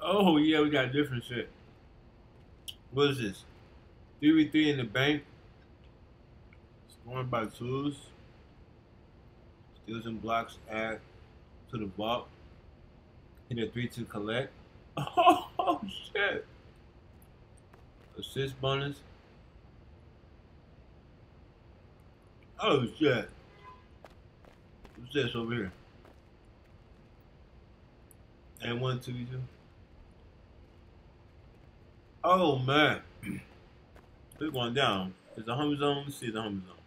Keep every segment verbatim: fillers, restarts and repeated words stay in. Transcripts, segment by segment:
Oh yeah, we got different shit. What is this? three v three in the bank. Scoring by twos. Steals and blocks add to the vault. Hit a three two collect. Oh shit. Assist bonus. Oh shit. What's this over here? And one two two. Oh man. We're going down. Is the home zone? Let's see the home zone.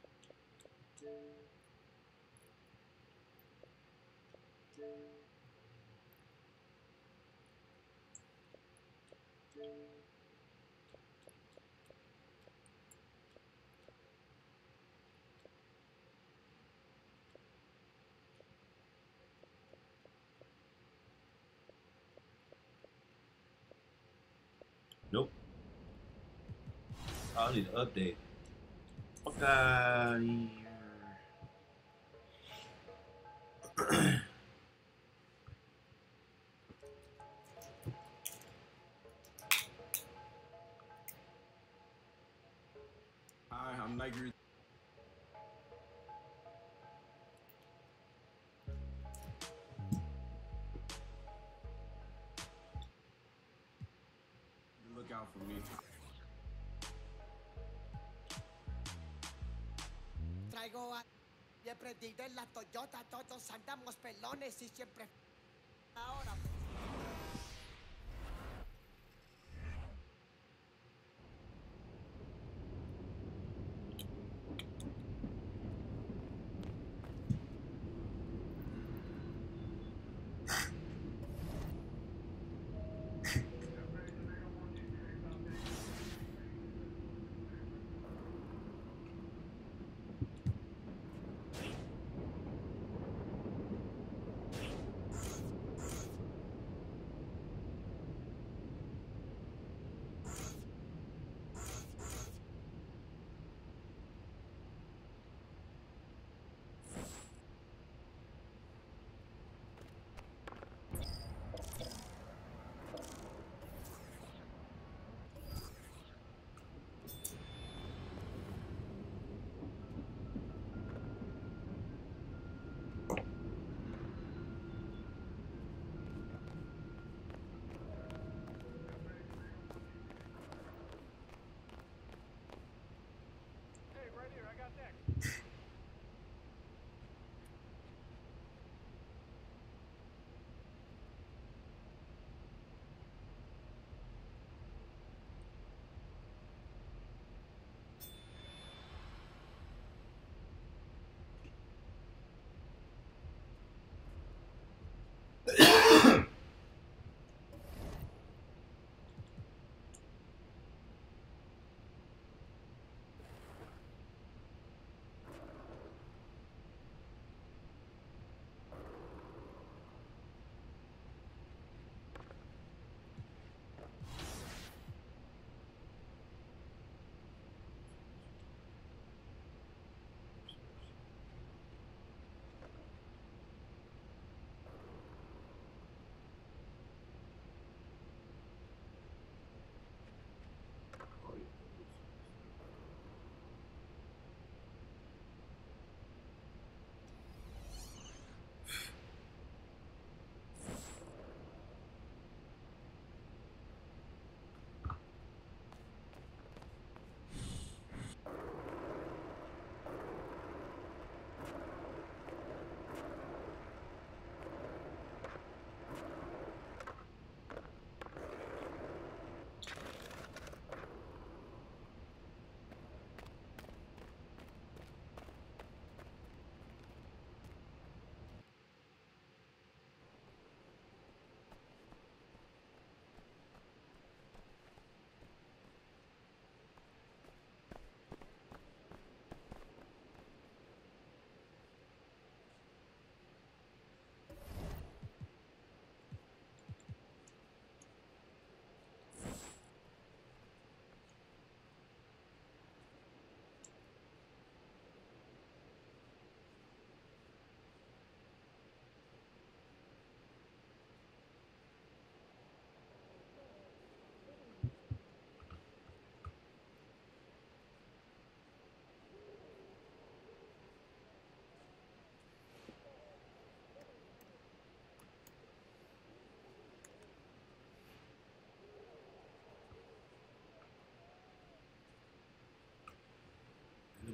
Nope. Oh, I need to update. Fuck out of here. Hi, I'm Nigel. Look out for me. Traigo a... Y he prendido en la Toyota, todos andamos pelones y siempre... Ahora...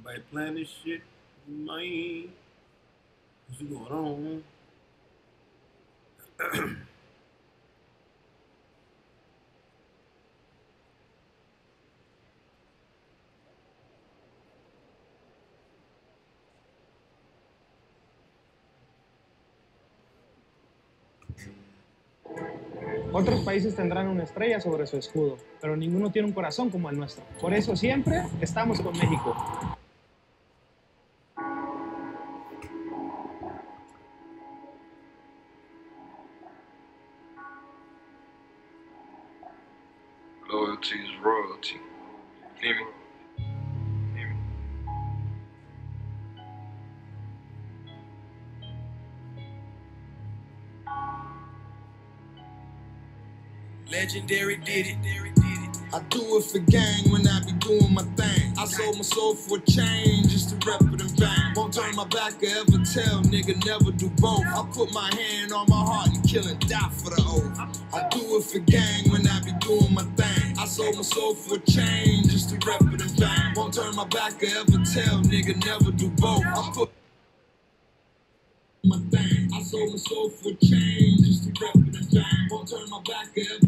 Everybody playing this shit, man. What's going on? Otros países tendrán una estrella sobre su escudo, pero ninguno tiene un corazón como el nuestro. Por eso siempre estamos con México. Loyalty is royalty. Hear me? Hear me? Legendary did it. I do it for gang when I be doing my thing. I sold my soul for a change just to rep it and bang. Won't turn my back or ever tell, nigga, never do both. I put my hand on my heart and kill and die for the oath. I do it for gang when I be doing my thing. I sold my soul for a change just to rep it and bang. Won't turn my back or ever tell, nigga, never do both. I put my thing. I sold my soul for a change just to rep it and bang. Won't turn my back or ever.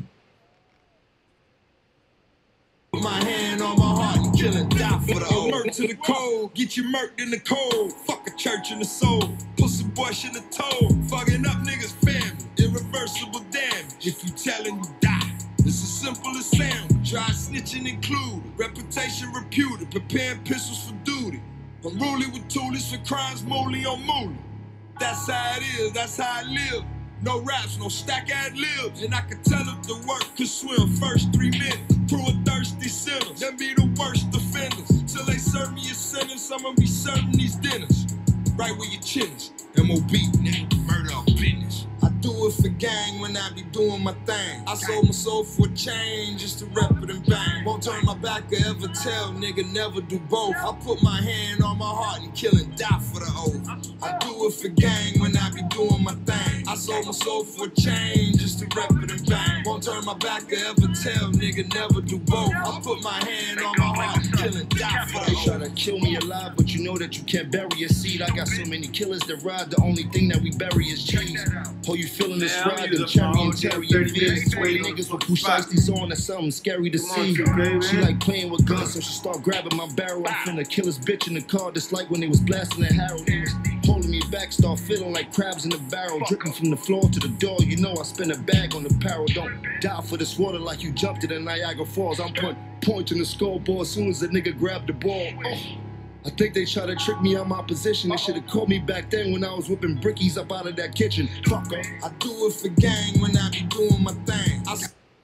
Put my hand on my heart and kill and die for the oath. Murk to the cold, get you murked in the cold. Fuck a church in the soul, pussy boy in the toe. Fucking up niggas' family, irreversible damage. If you tellin', you die. It's as simple as sound. Try snitching included, reputation reputed, preparing pistols for duty. I'm ruling with toolies for crimes, moley on moley. That's how it is, that's how I live. No raps, no stack ad libs. And I can tell if the work could swim first three minutes. Crew of thirsty sinners, them be the worst offenders. Till they serve me a sentence, I'ma be serving these dinners. Right where your chin is, M O B, nigga, murder of business. I do it for gang when I be doing my thing. I sold my soul for a change just to rep it and bang. Won't turn my back or ever tell, nigga, never do both. I put my hand on my heart and kill and die for the oath. I do it for gang when I be doing my thing. I sold my soul for a change just to rep it and bang. Won't turn my back or ever tell, nigga, never do both. I put my hand on my heart and kill and die for the They oath. try to kill me alive, but you know that you can't bury a seed. I got so many killers that ride, the only thing that we bury is cheese. Oh, you feeling this Man, I'm ride, using and cherry my and own Terry thirty and Veers. minutes Twenty waiting on niggas the with push spot. ices on, that's something scary to Come on, see. baby. She like playing with guns, so she start grabbing my barrel. I'm finna kill this bitch in the car, just like when they was blasting the Harold. They was holding me back, start feeling like crabs in the barrel, dripping from the floor to the door. You know I spin a bag on the barrel. Don't die for this water like you jumped it in Niagara Falls. I'm put pointing the scoreboard as soon as the nigga grabbed the ball. Oh. I think they tried to trick me out my position. They should have called me back then when I was whipping brickies up out of that kitchen. Fuck off. I do it for gang when I be doing my thing. I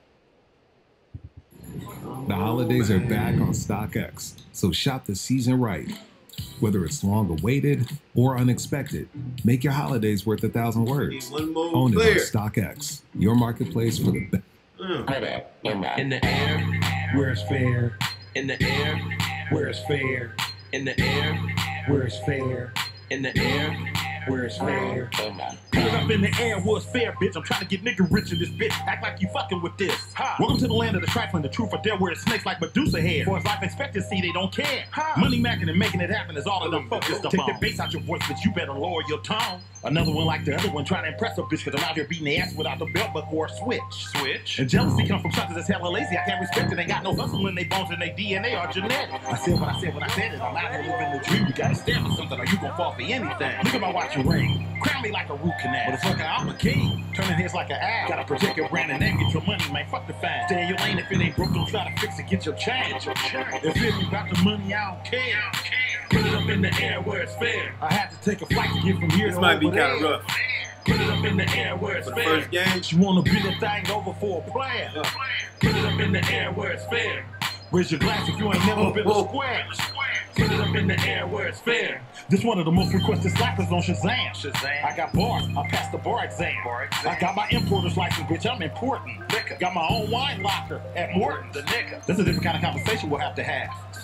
The holidays are back on StockX, so shop the season right. Whether it's long awaited or unexpected, make your holidays worth a thousand words. One more Own it on player. StockX, your marketplace for the best. Mm. In the air, where it's fair. In the air, where it's fair. In the air, where it's fair. In the air, where it's fair. Put it up in the air, where it's fair, bitch. I'm trying to get nigga rich in this bitch. Act like you fucking with this. Ha. Welcome to the land of the trifling, the truth are there where it's snakes like Medusa hair. For his life expectancy, they don't care. Ha. Money macking and making it happen is all of them focused upon. Take the bass out your voice, bitch. You better lower your tone. Another one like the other one trying to impress a bitch, cause I'm out here beating their ass without the belt but for a switch. Switch. And jealousy come from suckers that's hella lazy. I can't respect it. They got no hustle in their bones and their D N A are genetic. I said what I said when I said it. I'm out here living the dream. You gotta stand for something or you gon' fall for anything. Look at my watch and ring. Crown me like a root canal. Motherfucker, I'm a king. Turning heads like an owl. Gotta protect your brand and name. Get your money, man. Fuck the fine. Stay in your lane. If it ain't broke, don't try to fix it. Get your change. If it ain't about the money, I don't care. Put it up in the air where it's fair. I had to take a flight to get from here This to might be over kind of there. rough. Put it up in the air where it's For the fair. first game. You wanna bring the thing over for a plan. Yeah. Put it up in the air where it's fair. Where's your glass if you ain't never been a square? Put it up in the air where it's fair. This one of the most requested slackers on Shazam. Shazam. I got bars. I passed the bar exam. Bar exam. I got my importer's license, bitch. I'm important. Nigga. Got my own wine locker at Morton. The nigga. That's a different kind of conversation we'll have to have soon.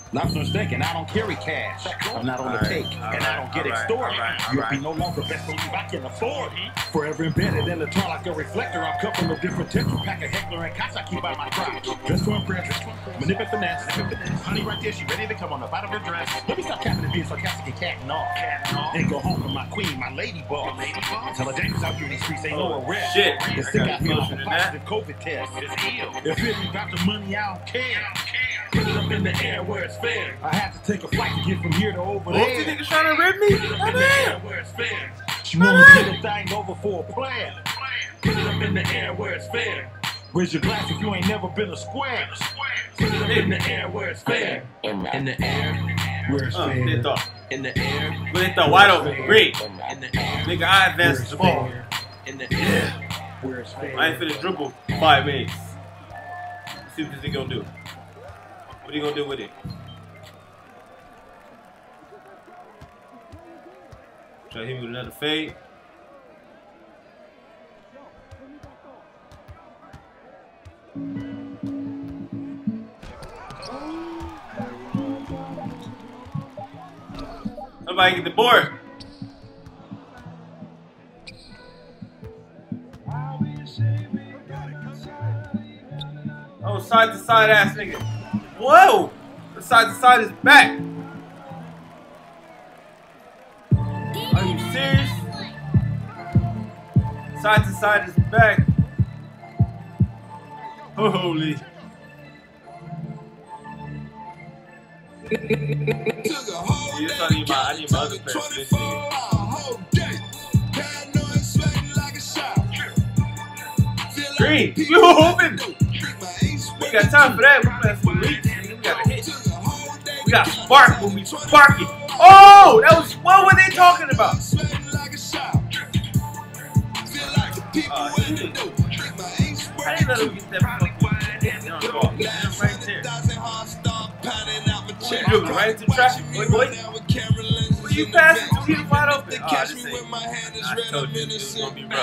Not mistaken, I don't carry cash. I'm not on the take, and I don't get extorted. You'll be no longer best believe I can afford it. Forever embedded in the tar like a reflector. I'm cut from a different texture. Pack a heckler and cops I keep by my crotch. Just to impress, manipulate finesse. Honey right there, she ready to come on up out of her dress. Let me stop capping and being sarcastic and catting off. And go home with my queen, my lady boss. Tell her dangerous out here in these streets ain't no arrest. Shit. The sick out here off a positive COVID test. If it ain't about the money, I don't care. Put it up in the air where it's fair. I have to take a flight to get from here to over there. Oh, you niggas trying to rip me? Put it up in the air where it's fair. She wanna get a thing over for a plan. Put it up in the air where it's fair. Raise your glass if you ain't never been a square. Put it up in the air where it's fair. In the air Where it's Uh, fair. they thought. In the air They thought wide open. Great. In the air Nigga, I advanced the ball. In the air Where it's fair. I ain't finna dribble five minutes. Let's see what this nigga gonna do. What are you gonna do with it? Try to hit me with another fade. Somebody get the board. Oh, side to side ass nigga. Whoa! The side to side is back. Are you serious? Side to side is back. Holy. Yeah, I need my, I need my other pair. Green, you open. We got time for that. We got some leaks. We got a hit. We got spark when we spark it. Oh, that was, what were they talking about? Uh, I didn't let him get that fucking ball. Right there. What you doing? Right into traffic, boy, boy? What you passing to? He was wide open. Oh, this ain't. I told you this was gonna be rough.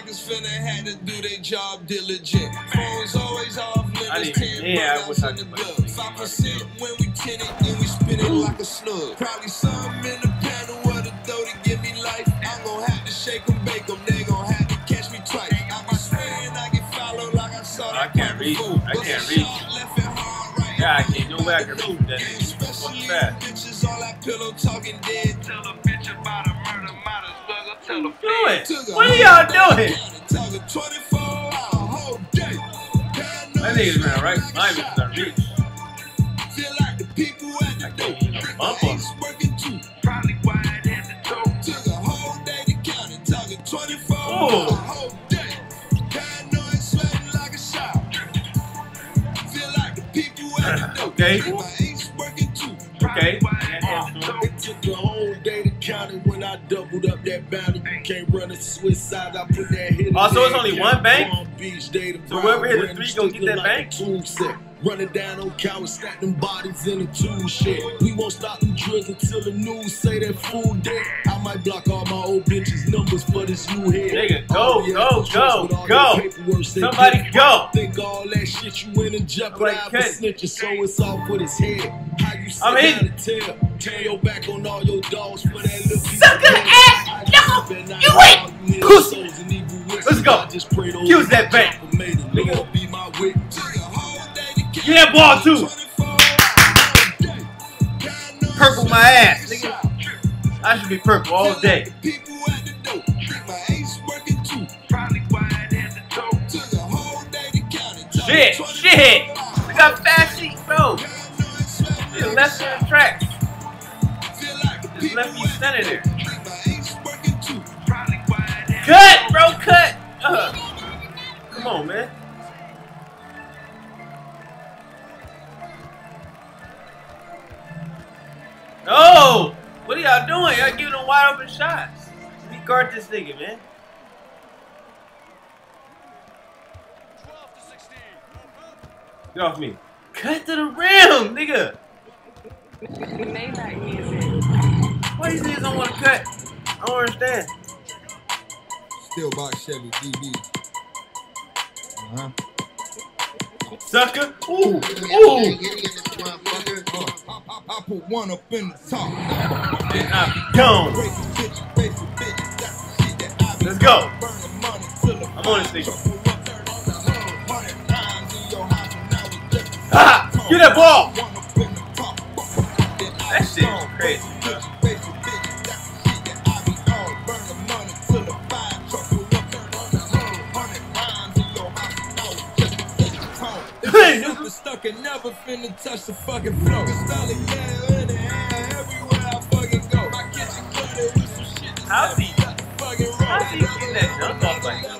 I didn't. Yeah, I wish I could play. Five percent when we ten it, then we spin it like a slug. Probably something in the panel of the dough to give me life. I'm gonna have to shake them, bake them. They gon' have to catch me twice. I be swearing I get followed like I saw that. I can't read. I can't read. Yeah, I can't. No way I can read that nigga. Fucking fast. Bitches all that pillow talking dead. Tell a bitch about a murder, might as well go tell a Doing? What are y'all doing? That nigga's ran right. My nigga's not reach. I can't even bump him. Oh. Okay. Okay. It took a whole day to count it when I doubled up that bounty. You can't run a Swiss side. I put that hit. Oh, so it's only one bank? So whoever hit the three gonna get that bank? Running down on cowards, stack them bodies in a tool shed. We won't stop them drills until the news say that fool dead. I might block all my old bitches' numbers for this new head. Nigga, go, go, go, go. Somebody go. Think all that shit you went and jeopardized for snitching, so it's off with his head. How you sit I'm down in. and tell, turn your back on all your dogs for that little Sucker ass, no, you win. Pussy. Let's go. Use that bank. Nigga. Get that ball too. Purple my ass, nigga. I should be purple all day. Shit, shit. We got fast feet, bro. Just left in the tracks. Just left you standing there. Cut, bro, cut. Uh, come on, man. Oh, what are y'all doing? Y'all giving them wide open shots. Let me guard this nigga, man. Get off me. Cut to the rim, nigga. Why these niggas don't want to cut? I don't understand. Still box Chevy D B. Uh-huh. Sucker. Ooh, ooh. I put one up in the top. Then I be gone. Let's go. I'm on this nigga. Ha! Get that ball! That shit is crazy, bro. Stuck and never finna touch the fucking floor. How's he? How's he getting that dunk off like that?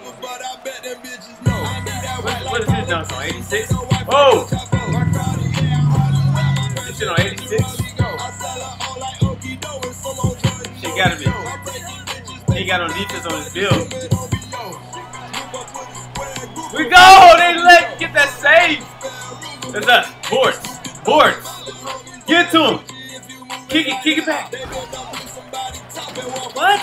What, what is his dunk on? eighty-six? Oh! This shit on eighty-six? Shit gotta be. He got on defense on his build. We go! They let get that save! That's us. Boards. Boards. Get to him. Kick it. Kick it back. What?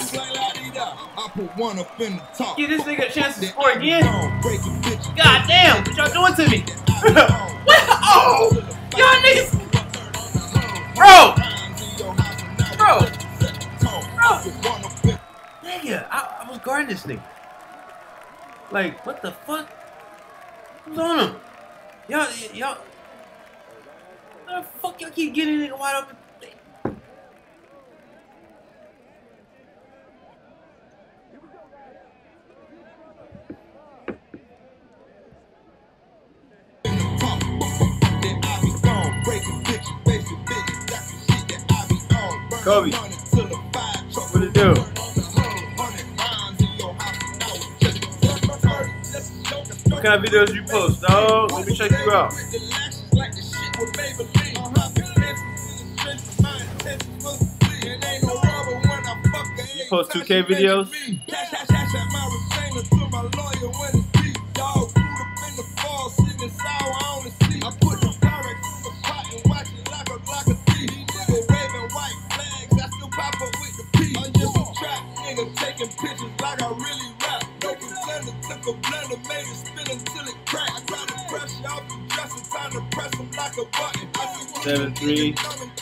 Give this nigga a chance to score again. God damn. What y'all doing to me? What? Oh! Y'all niggas. Bro. Bro. Bro. Nigga. I, I was guarding this nigga. Like, what the fuck? Who's on him? Y'all, y'all, how the fuck y'all keep getting nigga wide open? Kobe, what it do? What kind of videos you post, dog? Let me check you out. You post two K videos? Taking pictures like I really rap. No contender took a blender, made it spin until it cracked. I tried to press you off the dresser, time to press them like a button. I see seven three.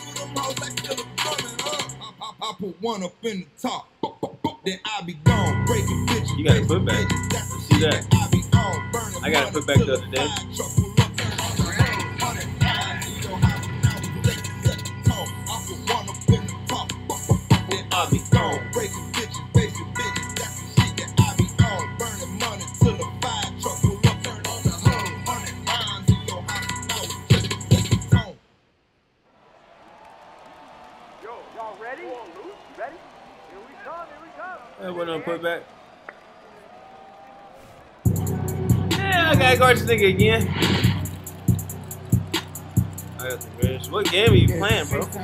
I put one up in the top. Then I be gone, breaking bitches. You gotta put back. See that? I gotta put back the other day. I be gone, breaking bitches, basic bitches, that's the shit that I be on. Burning money till the fire truck will up, turn on the home. Hundred rhymes in your house, now it's just a second tone. Yo, y'all ready? Ready? Here we come, here we come. That went on put back. Yeah, I gotta guard this nigga again. I got the bridge. What game are you playing, bro? What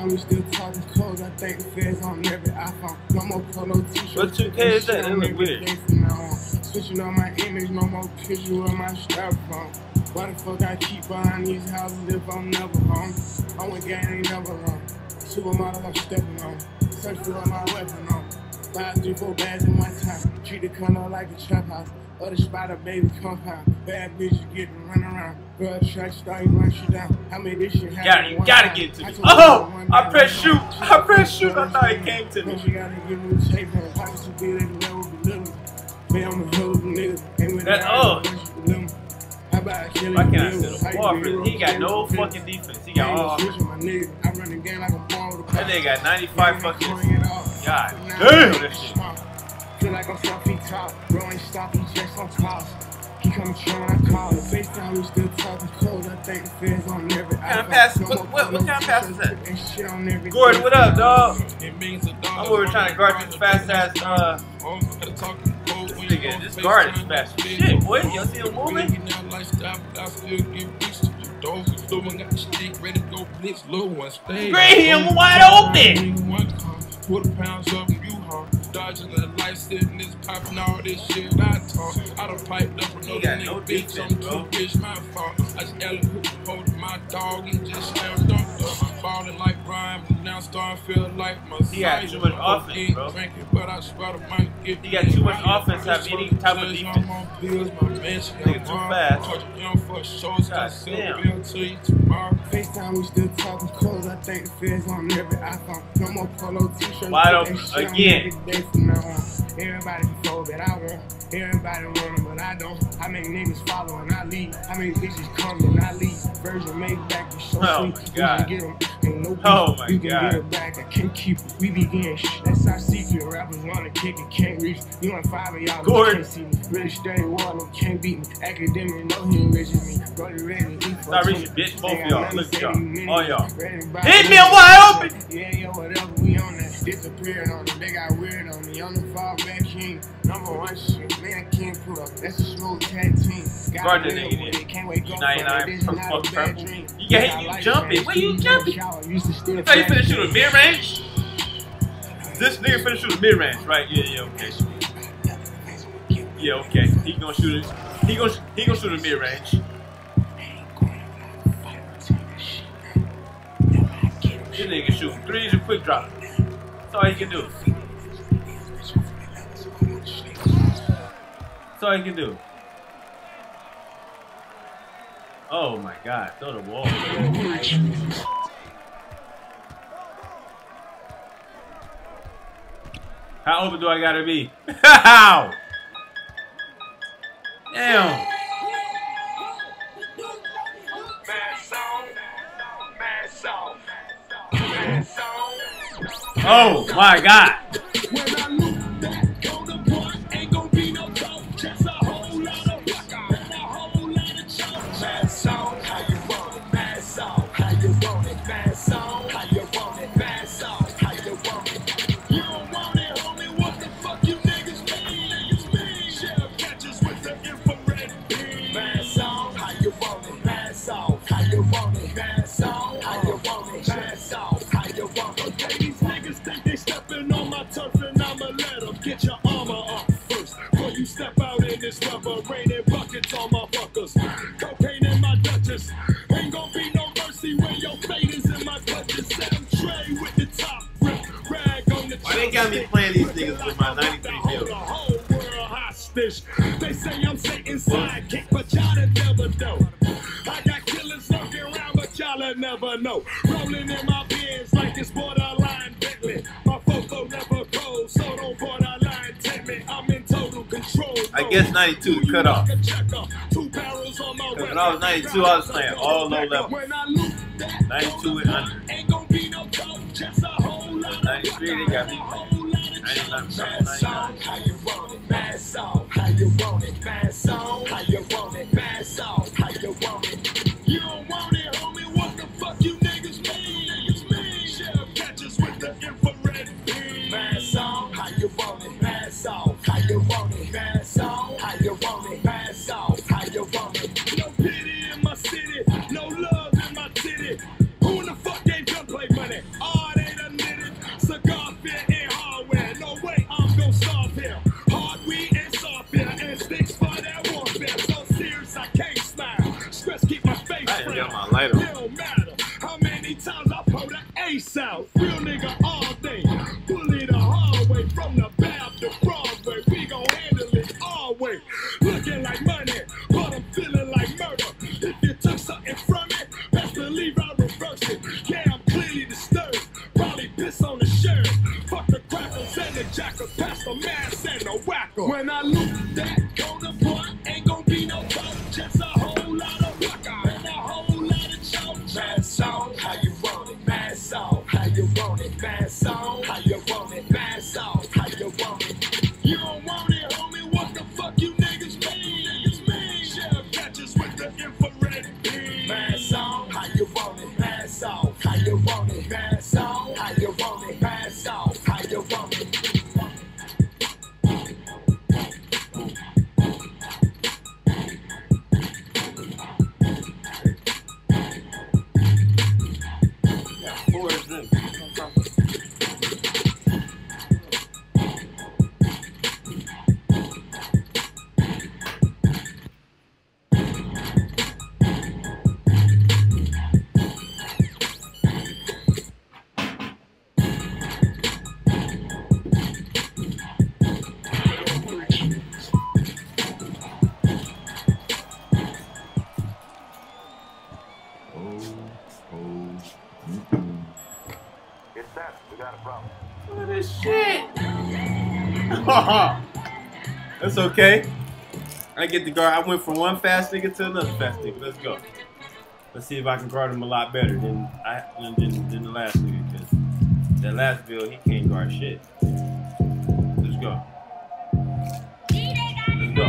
two K is that? That look weird. Switching on my image, no more picture of my styrofoam. Why the fuck I keep behind these houses if I'm never home? I'm with gang, ain't never wrong. Supermodel, I'm stepping on. Search for my weapon on. Five, three, four bags in one time. Treat the condo like a trap house. Other spider baby compound. Bad bitches get to run around. Girl, track star, you run shit down. How made this shit happen? You gotta get to me. Oh! I pressed shoot. I pressed shoot. I thought he came to me. You gotta give me the tape and pockets to be like the level of the little. Man, I'm a hell of a nigga. That, oh! Why can't I sit the ball for this? He got no fucking defense. He got all. That nigga got ninety-five fucking. God damn, that shit. Feel like I'm stuffy top, growing stocky just on toss. He come trying, I call it. FaceTime, we still talking close. I think the feds on every. What kind of pass? What, what, what kind of pass is that? Gordon, what up, dog? I'm over trying to guard this fast ass. Uh, this nigga, this guard is fast as shit, boy. Y'all see him moving? Great, I'm wide open. Quarter pounds up and you hard. Dodging the light, sitting this popping all this shit I talk. I done piped up with no nigga bitch, I'm too bitch, my fault. I just got a hook, hold my dog and just slammed on. ballin' like Brian, but now starting to feel like my He got too much offense, bro. Drinking, but I swear to might get He got too much offense to have any type of defense. Nigga too fast. God damn. FaceTime, we still talking close. I think the feds on every iPhone. No more polo t-shirts. Wide open again. Everybody can fold that I want. Everybody want them, but I don't. How many niggas follow and I leave? How many bitches come and I leave? Version made back is so Oh sweet. my You God. can get them. Ain't no Oh my you can God. get it back. I can't keep it. We begin shit. That's our secret. Rappers wanna kick it, can't reach. You and five of y'all Gordon. can't see me. Really steady water, can't beat me. Academic, no he ain't reaching me. Go to ready. Stop reaching, bitch. Both of y'all. Look at y'all. All y'all. Hit Hit me a wide open. Yeah, yeah, whatever, we on that. Disappeared on them, they got weird on me. On the fall back king, number one shit. Man, I can't put up. That's a smooth tag team. Guard that nigga then. Can't wake up ninety-nine from from it. fucking This is not a bad purple. dream. You got hit, you jumping. Where you jumping? You thought you finna shoot a mid range? This nigga finna shoot a mid range, right? Yeah, yeah, okay. Yeah, okay. He gonna shoot it. He gonna he gonna shoot a mid range. This nigga shooting threes and quick drop. That's all he can do. That's all he can do. Oh my God! Throw the wall. How open do I gotta be? How? Damn. Oh my God. Get your armor up first before you step out in this rubber. Raining buckets on my fuckers. Cocaine in my Dutchess. Ain't gonna be no mercy when your fate is in my clutches. Sam Trey with the top rip. Rag on the Why they got me playing these niggas with my ninety-three bill? the whole world hostage. They say I'm Satan's sidekick, but y'all never know. I got killers lurking around, but y'all never know. Rolling in my bins like it's borderline Bentley. My photo never goes, so don't borderline take me. I'm in total control. I guess ninety-two cut off. When I was ninety-two, I was playing all low level. ninety-two and under. ninety-three, they got me playing. ninety-nine, ninety-nine. How you want it, bad song. How you want it, bad song. How you want it, bad song. How you want it. You don't want it, homie. What the fuck you niggas mean? Sheriff catches with the infrared beam. Bad song. How you want it, bad song. How you want it, bad song. How you want it, bad song. How you want it. No pity in my city. No love in my city. Who in the fuck gave gunplay money? Oh, they done did it. Cigar fear and hardware. No way I'm gon' starve here. Hard weed and soft beer and sticks for that warfare. So serious I can't smile. Stress keep my face I didn't frown. get my light on. It don't matter how many times I pull the ace out. Real nigga all day. Bully the hard way from the bath to Broadway. We gon' handle it all way. Looking like money, but I'm feeling like murder. If you took something from it, best believe I reverse it. Yeah, I'm clearly disturbed. Probably piss on the shirt. Fuck the crackers and the jackers. Pass the mask and the whacker. When I look that on the boy, ain't gon' be no talk. Just a whole lot of rock and a whole lot of choke. Bad song, how you want it? Bad song, how you want it? Bad song, how you want it? Bad song, how you want it? You don't want it, homie. What the fuck you niggas mean? Sheriff catches with the infrared beam. Bad song, how you want it? Bad song, how you want it? Bad song, how you want it? Bad song, how you want it? That's okay. I get the guard. I went from one fast nigga to another fast nigga. Let's go. Let's see if I can guard him a lot better than I than, than, than the last nigga. Because that last build, he can't guard shit. Let's go. Let's go.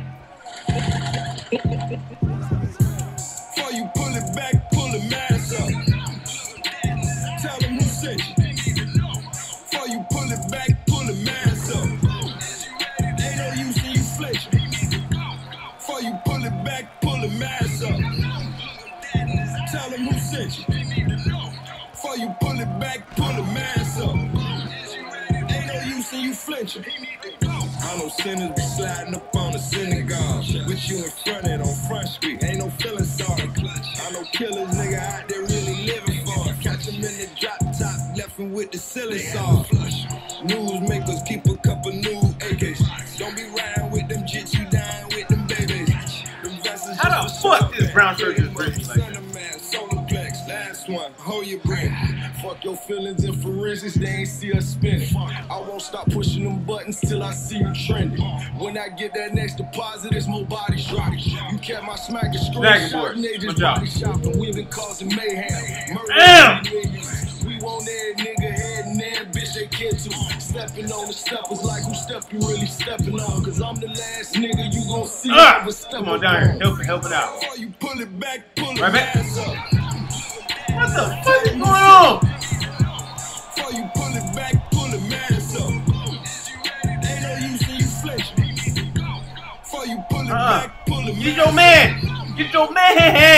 Before you pull it back, pull the mask up. Tell them who sent you. Before you pull it back, pull the mask up. Ain't no use in you flinching. Before you pull it back, pull the mask up. Tell them who sent you. Before you pull it back, pull the mask up. Ain't no use in you flinching. I know sinners be sliding up on the synagogue. With you in front of it on Front Street. Ain't no feeling sorry. I know killers, nigga, out there really living for it. Catch them in the drop top, left him with the silly saw. News makers keep a couple new A Ks. Don't be riding with them jits, you dying with them babies. How the fuck this brown shirt just break me like that? Last one, hold your breath. Fuck your feelings and forensics, they ain't see us spinning. I won't stop pushing them buttons till I see you trending. When I get that next deposit, it's more bodies dropping. You kept my smack and screenshot, they just body shopping. We been causing mayhem. Damn! We want that nigga head and that bitch they get to. Stepping on the steppers like who step you really stepping on. Cause I'm the last nigga you gon' see uh, ever step Come on down here, help it, help it out. Before you pull it back, pull right it back. ass up. What the fuck is going on? Before you pull it back, pull the mask up. Ain't no use in you flinching. Before you pull it uh, back, pull the Get your man! Get your man!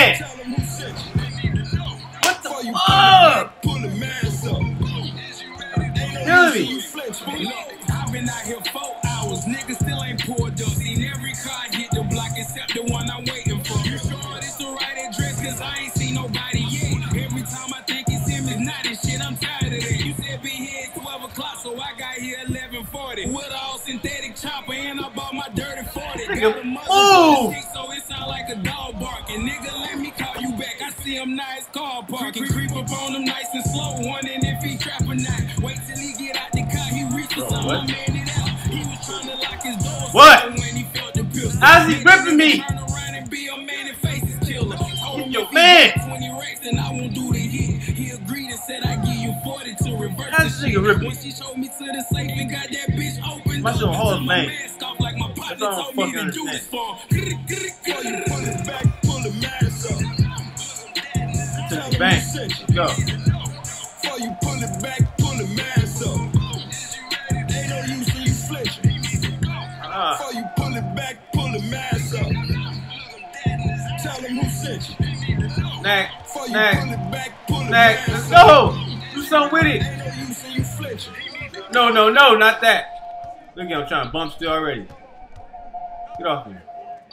What the fuck? Pull the mask up. Killing me. I've been out here four hours. Niggas still ain't pulled up. Seen every car hit the block except the one I'm waiting for. You sure this the right address? Cause I ain't seen nobody yet. Every time I think it's him, it's not his shit. I'm tired of that. You said be here at twelve o'clock, so I got here eleven forty. With all synthetic chopper, and I bought my dirty forty. Got a mother stick, so it sound like a dog barking. Nigga, let me call you back. I see him nice car parking. Creep up on him nice and slow, wondering if he trap or not. Wait till he get out the car, he reach for something, I'm man it out. He was trying to lock his door. What? When he felt the pistol. How's he gripping me? Turn around and be a man and face his killer. Get your man! twenty racks and I won't do the hit. He agreed and said I give you forty to reverse How's the this nigga ripping? When she showed me to the safe and got that bitch open. My shit on Hall of Fame. Mask off like my That's partner all I told me fucking to do understand. this for him. Pull it back, pull the mask up. Took the bank. Let's go. Before you pull it back, pull the mask up. Ain't no use in you flinching. Uh, Before you pull it back, pull the mask up. Tell them who sent you. Neck, Before you neck, pull it back, pull the neck. mask Let's up. go. Do something with it. Ain't no use in you flinching. No, no, no, not that. Look at him trying to bump still already. Get off me.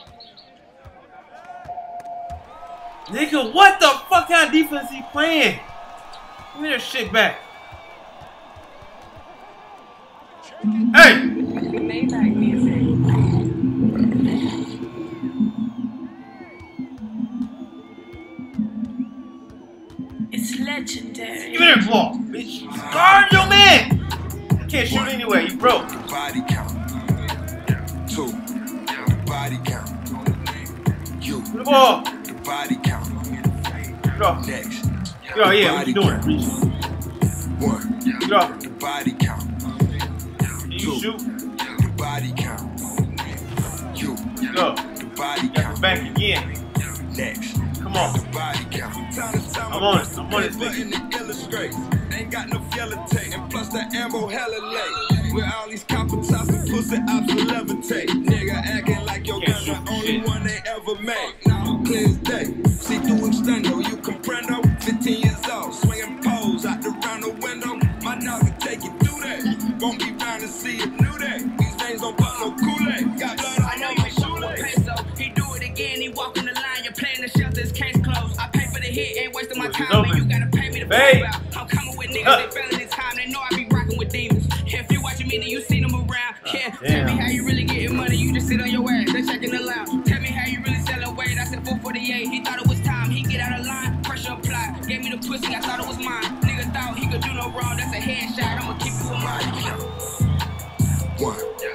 Nigga, what the fuck kind of defense he playing? Give me that shit back. Hey! Maybach music. It's legendary. Give me that ball, bitch. Guard your man! You can't shoot anyway, you broke. Body count. Two. Body count. You. The ball. The body count. Get off. Next. Get off, yeah, what you doing? One. Get off. The body count. Can you shoot? The body count. You. Go. The body Got count. the back again. Next. Come on. The body count. I'm on it. I'm on it, nigga. Illustrate. Ain't got no yellow tape. And plus the ammo hella late. With all these copper tops and pussy ops will levitate. Nigga acting like your gun the only one they ever made. Clear as day. See through extendo. You comprendo. fifteen years old. Swinging poles out the round the window. My dog can take you through that. Won't be round to see it new day. These veins don't pop no Kool-Aid. Got blood I know you fuck with peso. He do it again. He walk on the line. You're playing the shelters. Case closed. I pay for the hit. Ain't wasting my time. And you gotta pay me to pay out. I'm coming with niggas. They failing this time. They know I be rocking with demons. If you watching me, then you seen them around. Yeah. Tell me how you really getting money. You just sit on your ass. They checking the lounge. Tell me how you really selling weight. I said four forty-eight. He thought it was time. He get out of line. Pressure apply. Gave me the pussy. I thought it was mine. Nigga thought he could do no wrong. That's a headshot. I'ma keep you in mind. one.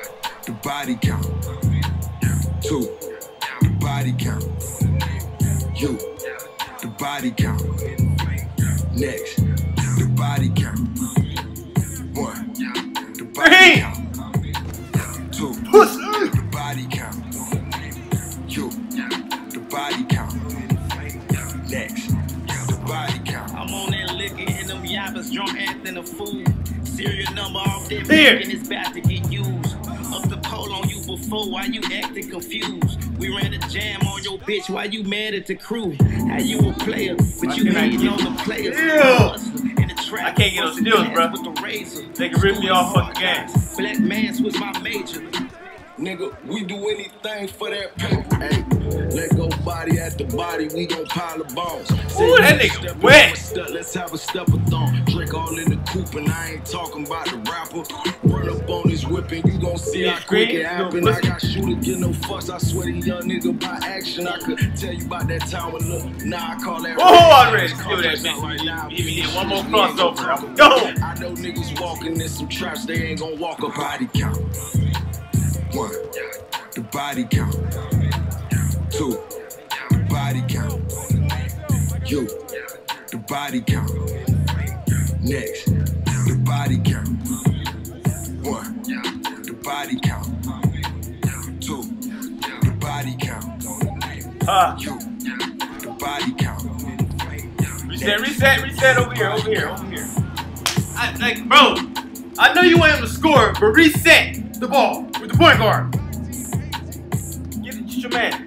body count. Two, the body count. You, the body count. Next, the body count. One, the body count. Two, the body count. You, the body count. Next, the body count. I'm on that liquor and them yappers drunk acting a fool. Serial number off that Here. and it's about to get used. Up the pole on you before, why you acting confused? We ran a jam on your bitch, why you mad at the crew? How you a player, but you hating on the players. In the trap, I can't get no steals, bro. with the razor. They can rip me off fucking game. Black Mass was my major. Nigga, we do anything for that paper. Hey, let go body at the body, we gon' pile of bones. Ooh, that nigga wet. Let's have a step-a-thon. Drink all in the coupe, and I ain't talking about the rapper. Run up on this whipping, you gon' see how quick it happen. I got shooter, get no fucks. I swear the young nigga by action. I could tell you about that time when look. Nah, I call that. Oh, I'm ready to do that bitch. Right now, even hit one more crossover. I'm going. I know niggas walking in some traps, they ain't gon' walk a body count. One, the body count. Two, the body count. You, the body count. Next, the body count. One, the body count. Two, the body count. Uh. You, the body count. Reset, reset, reset over here, over here, over here. I, like, bro, I know you want him to score, but reset the ball with the point guard. Give it to your man.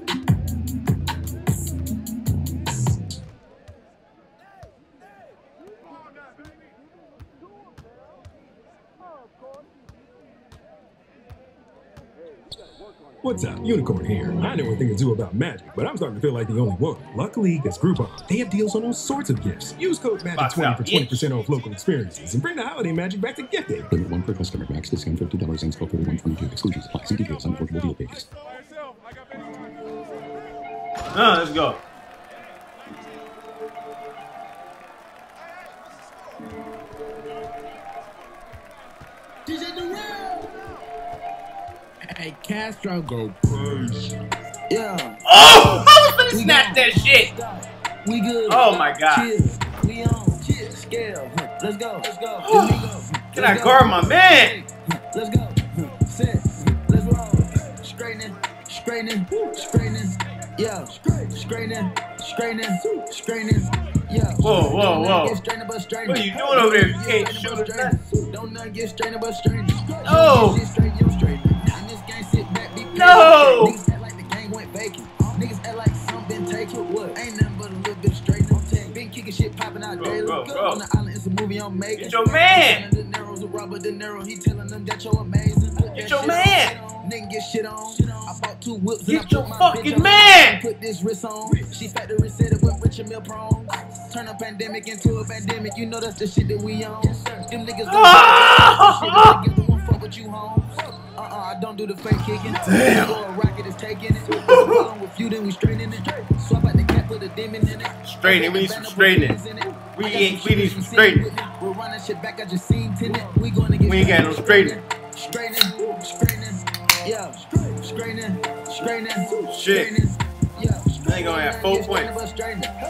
What's up? Unicorn here. I know a thing or two about magic, but I'm starting to feel like the only one. Luckily, it's Groupon. They have deals on all sorts of gifts. Use code magic twenty for twenty percent off local experiences and bring the holiday magic back to gifting. Limit one per customer. Max discount fifty dollars and spell code one twenty-two. Exclusions apply. See details on affordable deal pages. Uh, let's go. D J Durrell. Hey, Castro go crazy. Yeah. Oh! I was gonna snap that shit! We good. Oh my god. Chill. We on. Chill. Scale. Let's go. Let's go. Can I guard my man? Let's go. Set. Let's roll. Straightening. Straightening. Straightening. Yeah. Straightening. Straightening. Straightening. Yeah. Whoa, whoa, whoa. What are you doing over there? You can't shoot us. Don't not get strained but strained. Oh. No! Niggas act like the game went vacant. Niggas act like something been taken. What? Ain't nothing but a little bit of straight on tech. Been kicking shit popping out daily. Bro, bro. On the island, it's a movie I'm making. Get your man! De Niro's a Robert De Niro. He telling them that you're amazing. Get your man! Nigga get shit on. I bought two whips. Get your fucking man! Put this wrist on. She factory said it with Richard Mill prone. Turn a pandemic into a pandemic. You know that's the shit that we on. Them niggas don't give the one fuck with you home. Uh-uh, I don't do the fake kicking. Damn. Go a rocket is taking it. Along with you, then we straighten it. Swap out the cap, put a demon in it. Straightening, we need some straightening. We ain't, we need some straightening. We're running shit back, I just seen tenant. We gonna get We ain't got no straightening. Straightening, straightening, yeah. Straightening, straightening, Shit. yeah. I ain't gonna have four points. I was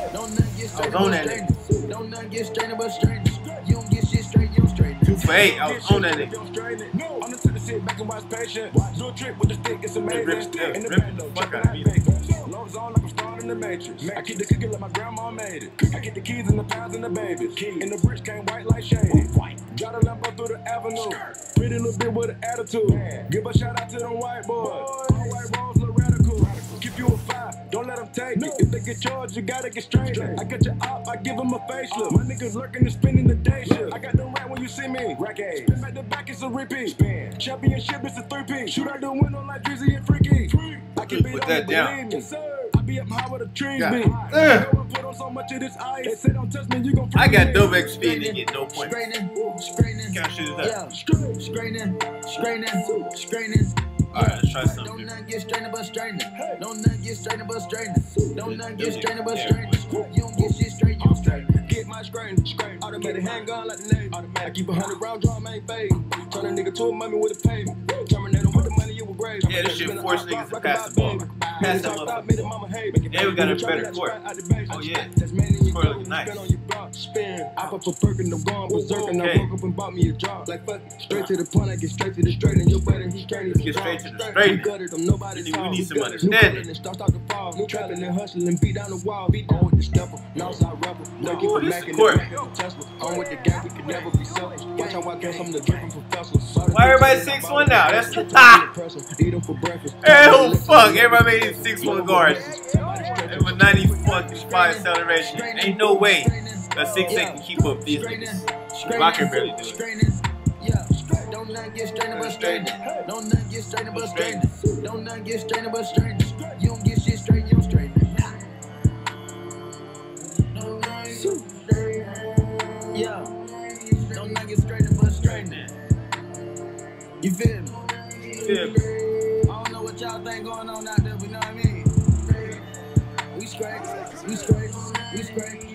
on that nigga. Don't nothing get strained but strained. You don't get shit straight, you don't straighten. Two for eight, I was on that nigga. I'm the to sit back and watch patient. Do a trick with the stick, it's amazing. Rip, rip, In the rip band, the though, fuck jumping out of me. like bacon. Loads on like I'm starting in the matrix. I keep the cookie like my grandma made it. I get the keys and the pounds and the babies. And the bricks came white like shady. Got a Lambo through the avenue. Pretty little bit with an attitude. Give a shout out to them white boys. All white rolls look radical. Keep you a five, don't let them take it. If they get charged, you gotta get straight. I got your op, I give them a facelift. My niggas lurking and spending the day shift. I got them right when you see me. Rack A. Spin back to back, it's a repeat. Spin. Championship, it's a three-piece. Shoot out the window like Drizzy and Freaky. I can Put that down. Yes, sir. I be up high where the trees God. be. Uh. Put on so much of this ice. They say don't touch me, you gon' I got dope X P and didn't get no points. Straightening, straightening, Kind of shit is that? yeah. Straightening, straightening, straightening. Alright, let's try something. Don't nothing get strained but strained. Don't nothing get strained but strained. Don't nothing get strained but strained. You don't get shit straight, you don't straighten. Get my strain, strain. Automatic handgun like the Navy. I keep a hundred round drum, ain't fading. Turn a nigga to a mummy with a payment. Terminator with the money, you will Yeah, this shit force niggas to pass the ball. Pass that motherfucker. Yeah, we got a better court. Oh yeah, this court looking nice. Spin. I pop a perk and I'm gone berserk and I woke up and bought me a job. Like fuck it. Straight to the point, I get straight to the straight and your buddy he straight. Get straight to the straight. We need some understanding. Start to fall. No trapping and hustling, beat down the wall. Beat on with the stepper. Northside rebel. Working for Mac and the Tesla. On with the gang, we can never be selfish. Watch how I get some of the drinking professors. Why everybody six one now? That's the top. Hey, oh fuck! Everybody made six one guards. It was ninety fucking five acceleration. Ain't no way a six eight can keep up these niggas. I can barely do it. Don't not get straight but straight. Don't not get straight but straight. Don't not get straight but straight. You don't get shit straight, you don't straight. Yeah. Don't not get straight but straight. You feel me? Yeah. I don't know what y'all think going on out there, but you know what I mean? We straight, we straight, we straight.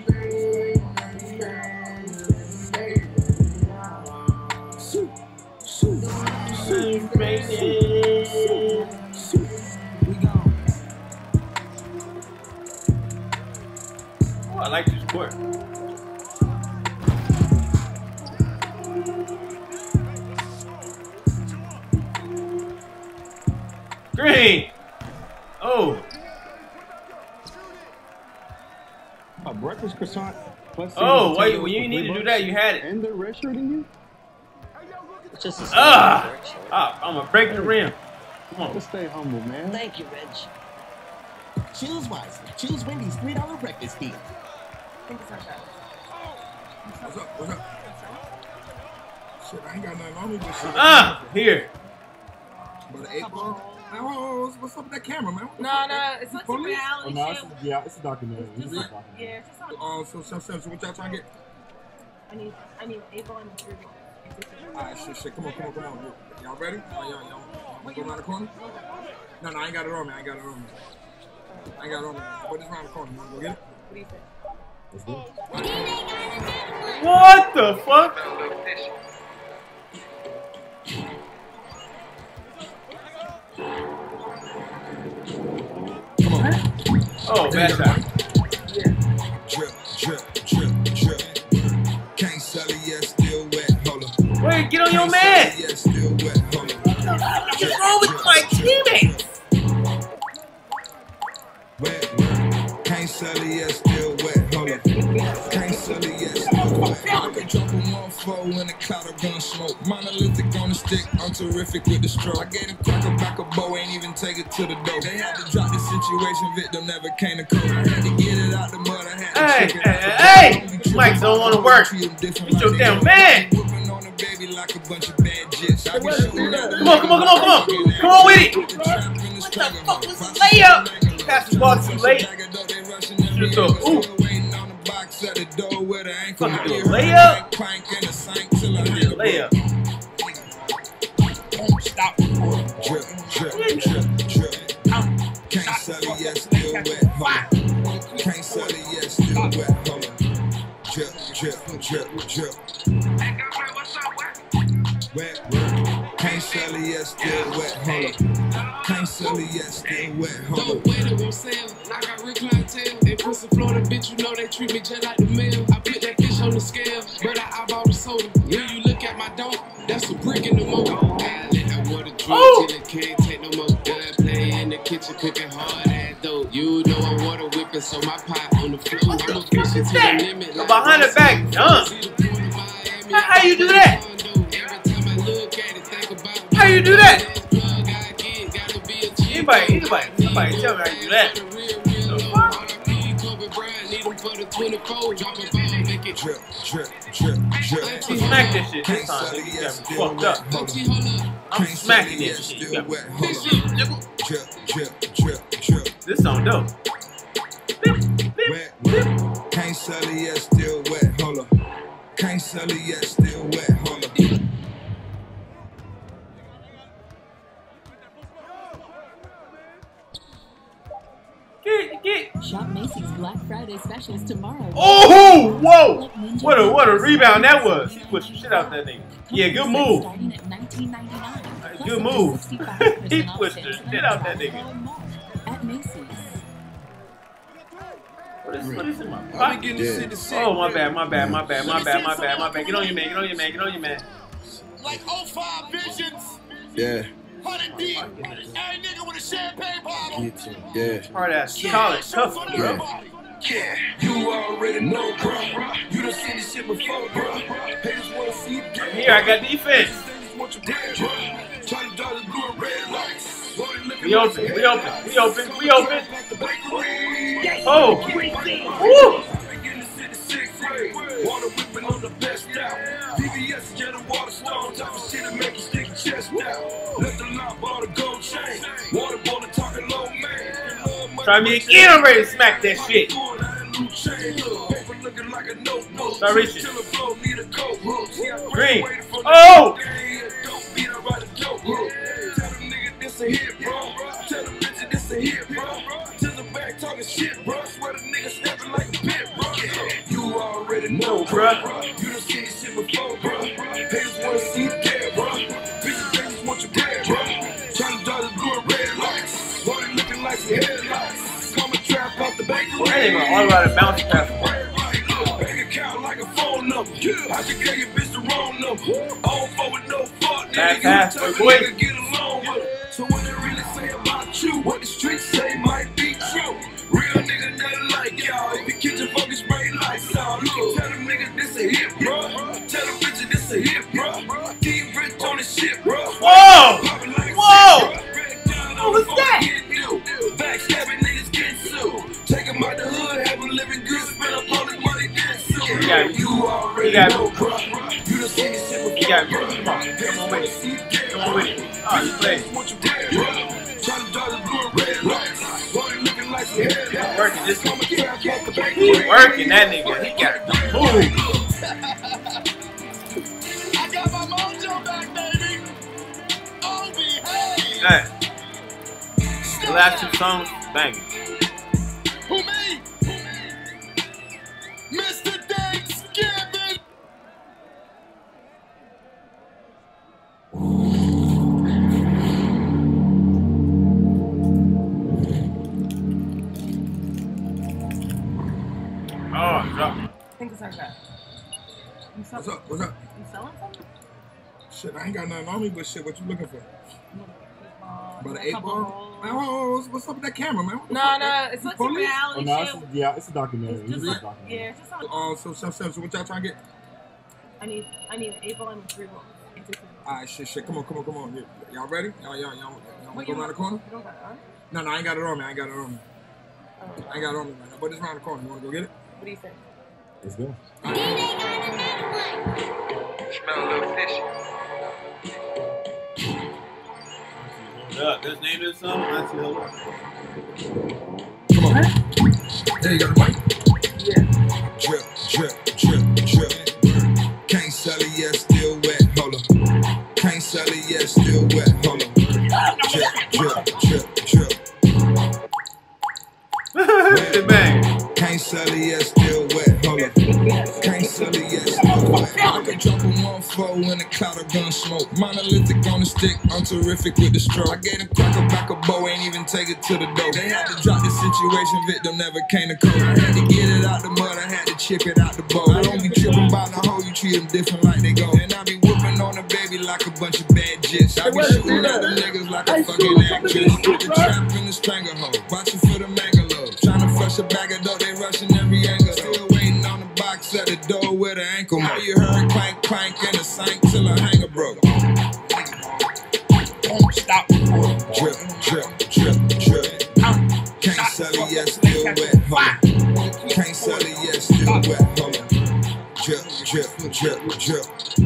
Shoot, shoot, shoot, we gone. Oh, I like this court. Green. Oh. A breakfast croissant. Plus oh, why you, when you need to do that, you had it. And they're redshirting you? It's just a ah, ah, I'm gonna break the rim. Come on. Just stay humble, man. Thank you, Reg. Choose wisely. Choose Wendy's three dollar breakfast deal. What's up? What's up? Shit, I ain't got nothing on me, but shit. Ah, here. But the eight ball. Man, what's, what's up with that camera, man? No, no, it's not a reality oh, no, show. it's, yeah, it's a documentary. It's It's a just, documentary. yeah, it's just not. Oh, so, so, so, so what y'all trying to get? I need, I need eight ball and three ball. Alright, shit, shit, come on, come on, come on. Y'all ready? Oh, y'all, y'all, y'all go around the corner? No, no, I ain't got it on me. I ain't got it on me. I ain't got it on me. But it's around the corner. You wanna go get it? What do you think? Let's do it. What the fuck? Come on. Oh, bad shot. Drip, drip, drip, drip. Can't sell it yet, still wet. Hold up. Wait, get on your man. Yeah, still wet. Hold up. What's wrong with my teammates? Wet, wet. Can't sell it yet, still wet. Hold up. Can't sell it yet, still wet. I could drop a one four in a cloud of gun smoke. Monolithic on the stick, I'm terrific with the stroke. I gave him cracker back a bow, ain't even take it to the door. They had to drop the situation, victim never came to court. I had to get it out the mud, I had to Hey, check it hey, out. hey! Mike don't want to work. Get your damn man. Whooping on the baby like a bunch of bad jits. I be shooting at the Come on, come on, come on, come on. Come on with it. What the fuck was the layup? Pass the ball too late. Shoot to ooh. At the door with an ankle. Fucking do a layup. Crank in the sink till I hit a Layup. Stop. Drip, drip, drip, drip. Can't sell it yet, still wet. Hold up. Can't sell it yet, still wet. Hold up. Drip, drip, drip, drip. Wet, wet. Can't sell it yet, still wet. Hold up. Can't sell it yet, still wet. Hold up. Wait, it won't sell. I got real clientele. In Prince of Florida, bitch, you know they treat me just like the mail. I put that bitch on the scale, but I eyeball the soda. When you look at my dog, that's a brick in the motor. I let that water drip till it can't take no more. Gun play in the kitchen, cooking hard ass dough. You know I'm water whipping, so my pot on the floor. I'm a push it to the limit. Like behind the back dunk. How, how you do that? How you do that? Anybody, anybody, somebody tell me how you do that. Drip, drip, drip, drip. Smack this shit this time. You got me fucked up. I'm smacking this shit. You got me drip, drip, drip, drip. This song dope. Wet, wet. Can't sell it yet, still wet. Hold up. Can't sell it yet, still wet. Hold up. Get, get. Shop Macy's Black Friday specials tomorrow. Oh, whoa! What a what a rebound that was. He put some shit out that nigga. Yeah, good move. Starting at nineteen ninety-nine. Good Good move. He pushed the shit out that nigga. At Macy's. What is, what is in my pocket? Yeah. Oh, my bad, my bad, my bad, my bad, my bad, my bad. Get on your man, get on your man, get on your man. Like oh five visions. Yeah. Hundred deep. Every nigga with a champagne bottle. Yeah. Hard ass college, tough, bro. Yeah, you already know, bro. You done seen this shit before, bro. Haters wanna see you get Here, I got defense. We open, we open, we open, we open. Oh! Woo! Water whipping on the best out. B B S get a water stone, type of shit that make you stick your chest out. Let the lock ball the gold chain. Water ball and talking low man. Try me again, I'm ready to smack that shit. Start reaching. Green. Oh! Tell them nigga this a hit, bro. Tell them bitch this a hit, bro. Tell them back talking shit, bro. Swear the nigga stepping like a bit, bro. You already know, bro. You done seen this shit before, bro. Haters wanna see you dead, bro. Bitches bitches want your bread, bro. Trying to dodge the blue and red lights. Water looking like some headlights. Come and trap out the bakery. I ain't even all about a bounce pass. Bank account like a phone number. I can get your bitch the wrong number. All for with no fuck, Back pass, boy, boy. get along with her. So what they really say about you, what the streets say might be true. Real nigga nothing like y'all. If your kitchen fucking spray lights out, you can tell them niggas this a hit, bro. Tell them bitches this a hit, bro. Keep rich on the shit, bro. Whoa! Whoa! What was that? Backstabbing niggas get sued. Take him out the hood, have him living good, spend up all his money, get sued. You got me. You already You got know, me. bro. You done seen this shit before. You got me. Come on. Come on with it. Come on with it. Oh, you play. Working this one. He working that nigga. He got the move. I got my mojo back, baby. Oh, behave. Hey. The last two songs, banging. Who me? Mister Thanksgiving. Oh, drop it. I think it's our guy. What's up? What's up? You selling something? Shit, I ain't got nothing on me, but shit, what you looking for? Uh, About an a eight couple ball? rolls. Man, whoa, what's, what's up with that camera, man? What the No, fuck, no, man? it's like You some police? reality Oh, no, shit. it's, yeah, it's a documentary. It's It's just a like, documentary. yeah, it's just something. Oh, so, so, so, so what y'all trying to get? I need, I need an eight ball and three rolls. Alright, shit, shit, come on, come on, come on. Y- Y'all ready? Y'all, y'all, y'all, y'all wanna Wait, go you around the don't- corner? You don't got it, huh? No, no, I ain't got it on me, I ain't got it on me. Oh. I ain't got it on me right now, but it's around the corner. You wanna go get it? What do you think? Let's go. Smell a little fishy. Hold up. This name is something. I see hello. Come on. There you go, the mic. Yeah. Drip, drip, drip, drip. Can't sell it yet, still wet. Hold up. Can't sell it yet, still wet. Hold up. Drip, drip, drip, drip. Bang. Can't sell it yet, still wet. Hold up. Can't sell it yet, still wet. I can drop a one four in a cloud of gun smoke. Monolithic on the stick, I'm terrific with the stroke. I gave a cracker back a bow, ain't even take it to the dough. They had to drop the situation, victim never came to court. I had to get it out the mud, I had to chip it out the bowl. I don't be tripping about the hoe, you treat them different like they go. And I be whooping on the baby like a bunch of bad jits. I be shooting at them niggas like a fucking actress. Put the trap in the stranglehold, watching for the mangalove. Trying to flush a bag of dope, they rushing every angle. Still waiting on the box at the door with an ankle. Now you heard clank, clank, and a sank till a hanger broke. Don't stop. Drip, drip, drip, drip. Can't sell it yet, still wet. Hold up. Can't sell it yet, still wet. Hold up. Drip, drip, drip, drip.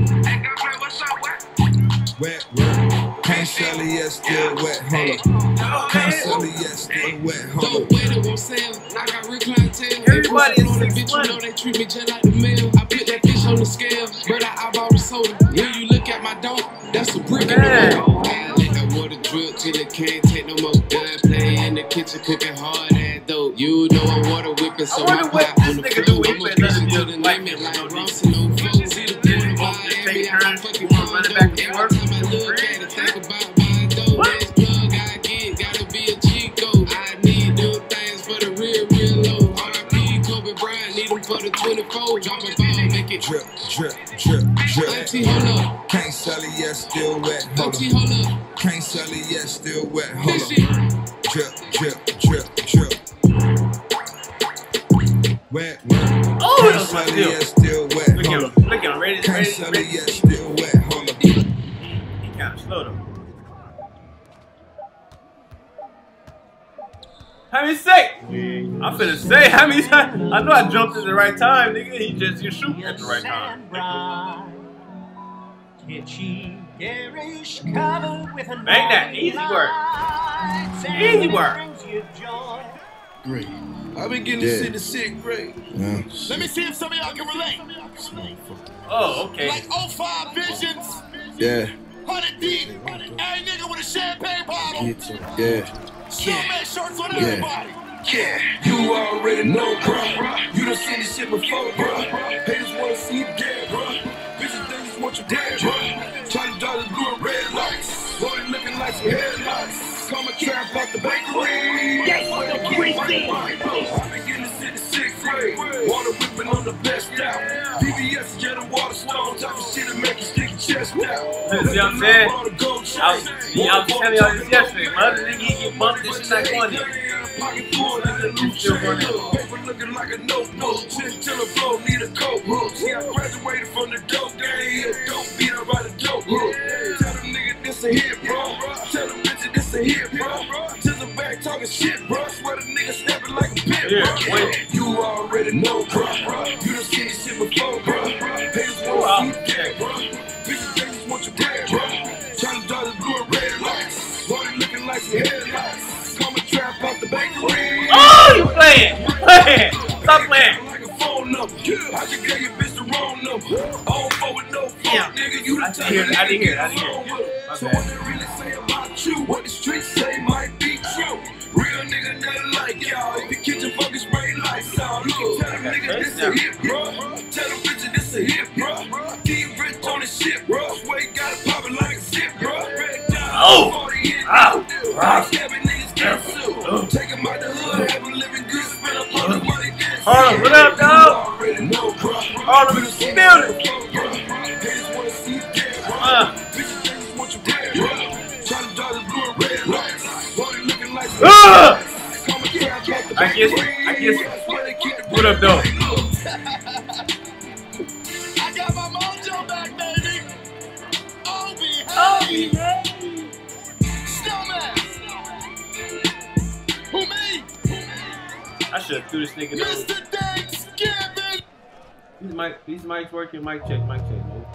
Wet, wet. Can't sell it yet, still wet. Hold up. Can't sell it yet, still wet. Hold up. I got real clientele. Everybody is on the six bitch, you one. know they treat me just like the mail. I put that fish on the scale, but I eyeball the soda. When you look at my dog, that's a brick in the road. I let that water drip till it can't take no more. Done play in the kitchen cooking hard ass dope. You know I'm water whipping, so I pop on the floor. I'ma push it to the limit like Ross and no food. See the pool in Miami, I fucking come up. Every time I look at it, think about drip, drip, drip, drip. Auntie, hold up. Can't sell it yet, still wet. Hold Auntie, hold up. up. Can't sell it yet, still wet. Hold Push it. up. Drip, drip, drip, drip. Wet, wet. Oh, Can't that's my sell it deal. yet, still wet. Look at Hold him. up. Look at him. Ready, Can't ready, sell ready. it yet, still wet. Hold up. He kind of slow though. How many sec? I'm finna say how many times. I know I jumped at the right time, nigga. He just you shooting at the right time. Make that easy work. Easy work. Great. I've been getting Yeah. this shit to sick, great. Yeah. Let me see if some of y'all can relate. Oh, okay. Like oh five Visions, Yeah. one hundred deep, every nigga with a champagne bottle. Yeah. Snowman shorts on Yeah. everybody. Yeah, you already know, bruh. You done seen this shit before, bruh. Haters wanna see you dead, bruh. Bitches, they just want you dead, bruh. Twenty dollars blue and red lights. Rolling looking like some headlights. Come and trap out the bakery. That's what the queen did. I've been getting this shit in sixth grade. Water whipping on the best out. B B S, jet and water stone. Type of shit that make you stick your chest out. See what I'm saying? I was, I was telling y'all this yesterday. My other nigga, he get bumped and shit like funny. Pocket full in the new trailer. Paper looking like a notebook. Chinchilla flow, need a coat hook. See, I graduated from the dope game. A dope beat, I write a dope hook. Tell them nigga this a hit, bro. Tell them bitches this a hit, bro. To the back talking shit, bro. Swear the nigga snapping like a pit, bro. Yeah, you already know, bro. You done seen this shit before, bro. Haters wanna see you dead, bro. Bitches, they just want you dead, bro. Twenty dollars blue and red lights. Body looking like some headlights. Come and trap out the bakery. Oh, you playing? You playing? Stop playing. Like a phone number. I just gave your bitch the wrong number. All for with no phone, nigga. You the type of nigga I didn't hear it. I get didn't hear along it. with. So what they really say about you, what the streets say might be true. Real nigga nothing like y'all. If you catch a fucking spray lights out, you can tell them niggas this a hit, bro. Tell them bitches this a hit, bro. Get rich on this shit, bro. Swear you got it poppin' like a zip, bro. Red dot, Oh. forty in Ow. the Ow. niggas get sued. Take 'em out the hood, have 'em living good, spend up all the money. Hold on, what up, dog? All of us in the building. Uh. Uh. I guess, I guess. What up, though? I got my mojo back, baby. Obi, Oh, hey. yeah. Snowman. Who me? I should have threw this nigga down. Mister Thanksgiving. These mic, these mics working. Mic check, mic check, man.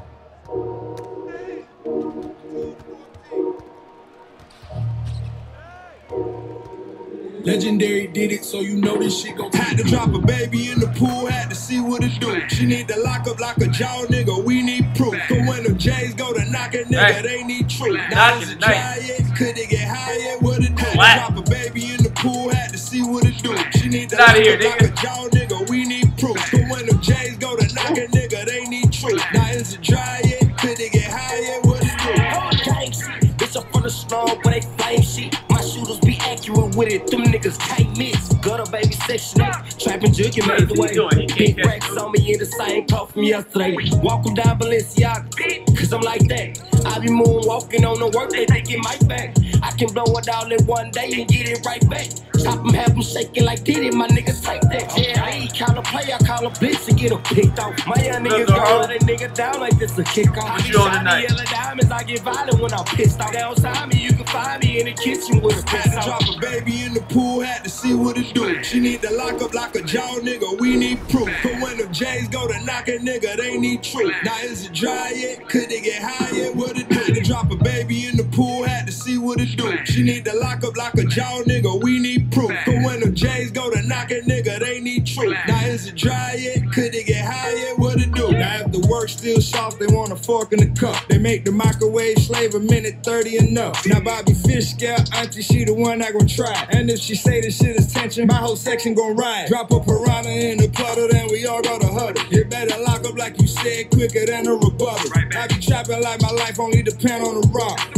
Legendary did it, so you know this shit gon' had to drop a baby in the pool, had to see what it do. She need to lock up like a jaw, nigga. We need proof. But when the J's go to knock a nigga, Hey. they need truth. Knock Now it is it tonight. dry yet? Could it get high yet? What it do? What? Drop a baby in the pool, had to see what it do. She need to Get outta lock here, up like a nigga. jaw, nigga. We need proof. But when the J's go to knock a nigga, they need truth. Now is it dry yet? Could it get high yet? What it do? Gang shit, bitch, I'm from the slum where they flame shit. My shooters be accurate with it, them niggas can't miss. Gutter baby section eight, trapping jiggy What made is the he way. doing? He can't Big catch racks it. on me in the same coat from yesterday. Walk 'em down Balenciaga, cause I'm like that. I be moonwalking on the work, they they get my back. I can blow it all in one day and get it right back. Chop 'em, have 'em shaking like Diddy, my niggas take that. Yeah, I ain't call a play, I call a blitz and get 'em picked off. My young niggas Brother, gon' how- let a nigga down like this a kickoff. What you on Shiny tonight? yellow diamonds, I get violent when I'm pissed off. Outside me, you can find me in the kitchen with a Had piss to off. drop a baby in the pool, had to see what it do. She need to lock up like a jaw, nigga. We need proof. But when the J's go to knock a nigga, they need truth. Now is it dry yet? Could it get high yet? What it do? Had to drop a baby in the pool, had to see what it do. She need to lock up like a jaw, nigga. We need proof. But when the J's go to knock a nigga, they need truth. Now is it dry yet? Could it get high yet? What it do? Now if the work still soft, they want a fork in the cup. They make the microwave slave a minute thirty enough. Now Bobby Fish scale, auntie, she the one that gon' try. And if she say this shit is tension, my whole section gon' ride. Drop a piranha in the puddle, then we all go to huddle. You better lock up like you said, quicker than a rebuttal. I be trapping like my life only depend on the rock.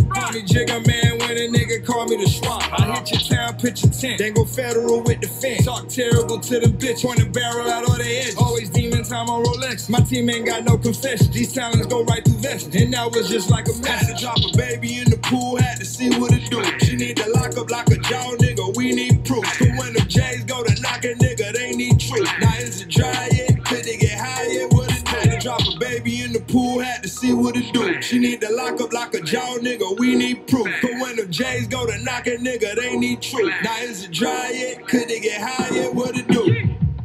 Call me Jigga Man when a nigga call me the Schwab. I hit your town, pitch your tent, then go federal with the fence. Talk terrible to them bitch, point a barrel out on their edge. Always demon time on Rolex. My team ain't got no confession. These talents go right through vests. And that was just like a mess. To drop a baby in the pool, had to see what it do. She need to lock up like a jaw, nigga. We need proof. But when the J's go to knock a nigga, they need truth. Now is it dry yet? Could they get high yet? What it do? To drop a baby in the pool, had to see what it do. She need to lock up like a jaw, nigga. We need proof. But when the J's go to knock a nigga, they need truth. Now is it dry yet? Could they get high yet? What it do?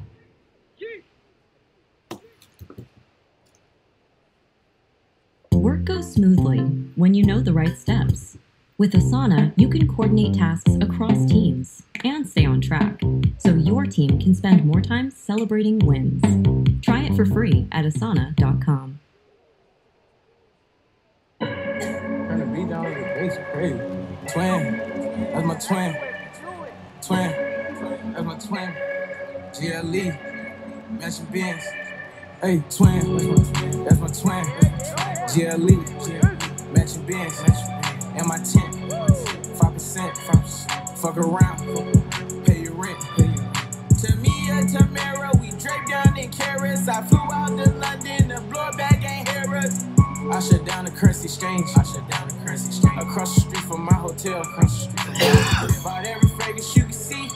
Work goes smoothly when you know the right steps. With Asana, you can coordinate tasks across teams and stay on track, so your team can spend more time celebrating wins. Try it for free at asana dot com. Turn the beat down on the bass, crazy. Twin, that's my twin. Twin, that's my twin. G L E, Mansion Benz. Hey, twin, that's my twin. G L E, Mansion Benz. And my tent, five percent, fuck around, pay your rent. Tamia, Tamara, we draped down in carrots. I flew out to London, the blowback ain't hear us. I shut down the currency exchange. I shut down the currency exchange. Across the street from my hotel. Across the street from my hotel. Bought every fragrance you can see.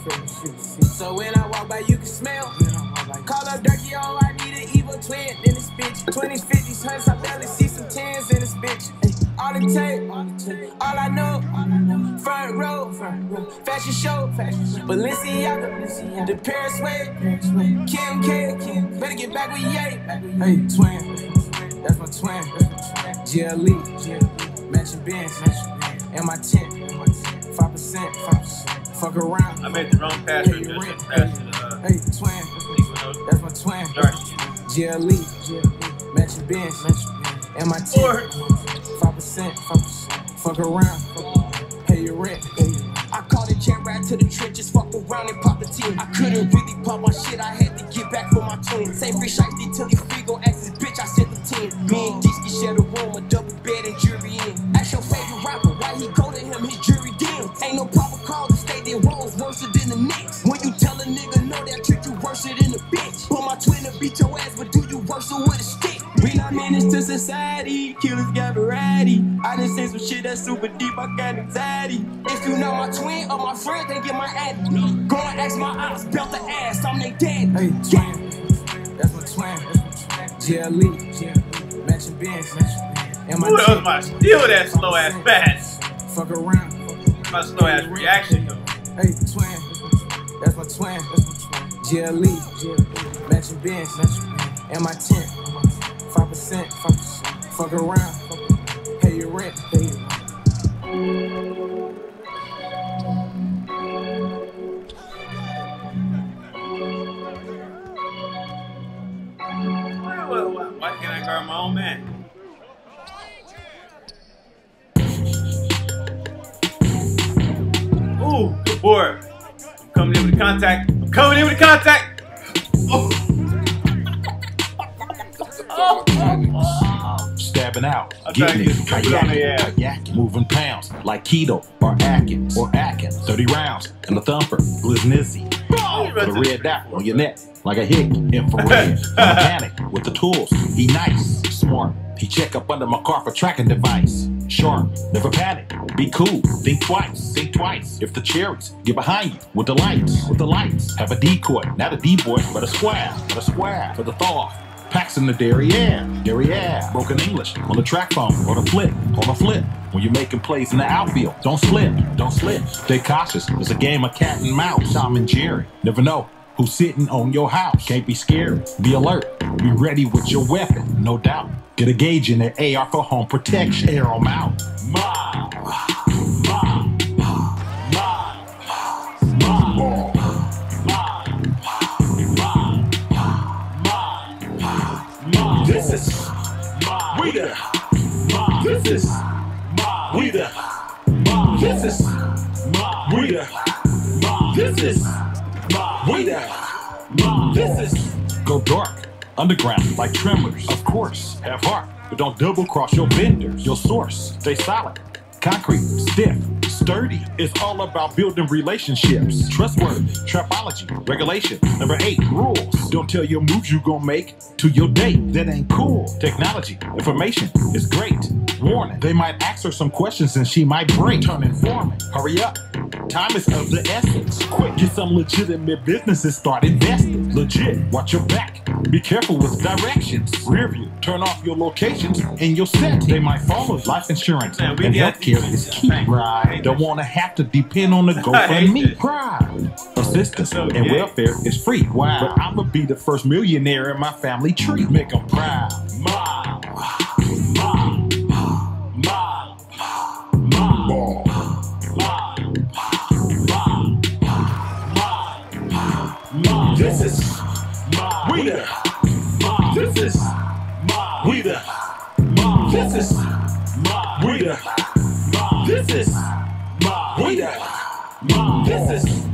So when I walk by, you can smell. Call up Durkee, oh, I need an evil twin in this bitch. twenties, fifties, hundreds, I barely see some tens in this bitch. All it take, all I know, front row, fashion show, Balenciaga, the Paris way, Kim K, better get back with Ye. Hey, twin, that's my twin, G L E, Mansion Benz, and my tent, five percent, fuck around. I made the wrong password. Hey, twin, that's my twin, G L E, Mansion Benz, and my tent. Five percent, fuck around, pay your rent. I called it jet ride to the trenches, fucked around and popped the team. I couldn't really pop my shit, I had to get back for my twin. Say free shiesty till he free, gon' ask this bitch, I sent the ten. Me and Disky share the room, a double bed and jury in. Ask your favorite rapper, why he go to him, his jury dim. Ain't no proper call to state their roles worse than the Knicks. When you tell a nigga no, they'll treat you worse than a bitch. Put my twin to beat your ass, but do you worse with a stick? We not menace to society, killers got variety. I just say some shit that's super deep, I got anxiety. If you know my twin or my friend, then get my ad. Go and ask my ops, belt the ass, I'm they dead. Hey, twin, that's my twin. G L E, Mansion Benz, and my Who else might steal that slow ass pass? Fuck around. My slow ass reaction though. Hey, twin, that's my twin. G L E, Mansion Benz, and my tent. Five percent, fuck around, pay your rent. Pay your Why can't I guard my own man? Ooh, good board. I'm coming in with the contact. I'm coming in with the contact. Oh. Oh, oh, oh. Stabbing out, getting it, kayaking, kayaking, moving pounds like keto or Atkins or Atkins. thirty rounds and a thumper, Bliznizzy. Put a red dot on your neck like a hick, infrared. A mechanic with the tools, he nice, smart. He check up under my car for tracking device. Sharp, never panic, be cool, think twice, think twice. If the cherries get behind you with the lights, with the lights, have a decoy, not a D-boy, but a square, but a square for the thaw. Packs in the derriere, derriere. Broken English on the track phone, or the flip, on the flip. When you're making plays in the outfield, don't slip, don't slip. Stay cautious, it's a game of cat and mouse. Tom and Jerry, never know who's sitting on your house. Can't be scared, be alert, be ready with your weapon, no doubt. Get a gauge in the A R for home protection. Air them out. Ma, ma, ma, ma, ma, ma. This is we the. This is we the. This is we the. This is we the. This is go dark. Underground, like tremors, of course. Have heart, but don't double cross your vendors. Your source, stay solid. concrete, stiff, sturdy. It's all about building relationships. Trustworthy, trapology, regulation. Number eight, rules. Don't tell your moves you gonna make to your date. That ain't cool. Technology, information is great. Warning, they might ask her some questions and she might break. Turn informant, hurry up. Time is of the essence. Quick, get some legitimate business and start investing. Legit, watch your back. Be careful with directions. Rear view, turn off your locations and your set. They might follow life insurance and healthcare is key. Right? Don't want to have to depend on the GoFundMe. Pride, assistance, and welfare is free. Wow. But I'ma be the first millionaire in my family tree. Make them proud. Mom, mom, mom, mom, mom. This is we the. This is we the. This is we the. This is we the. This is.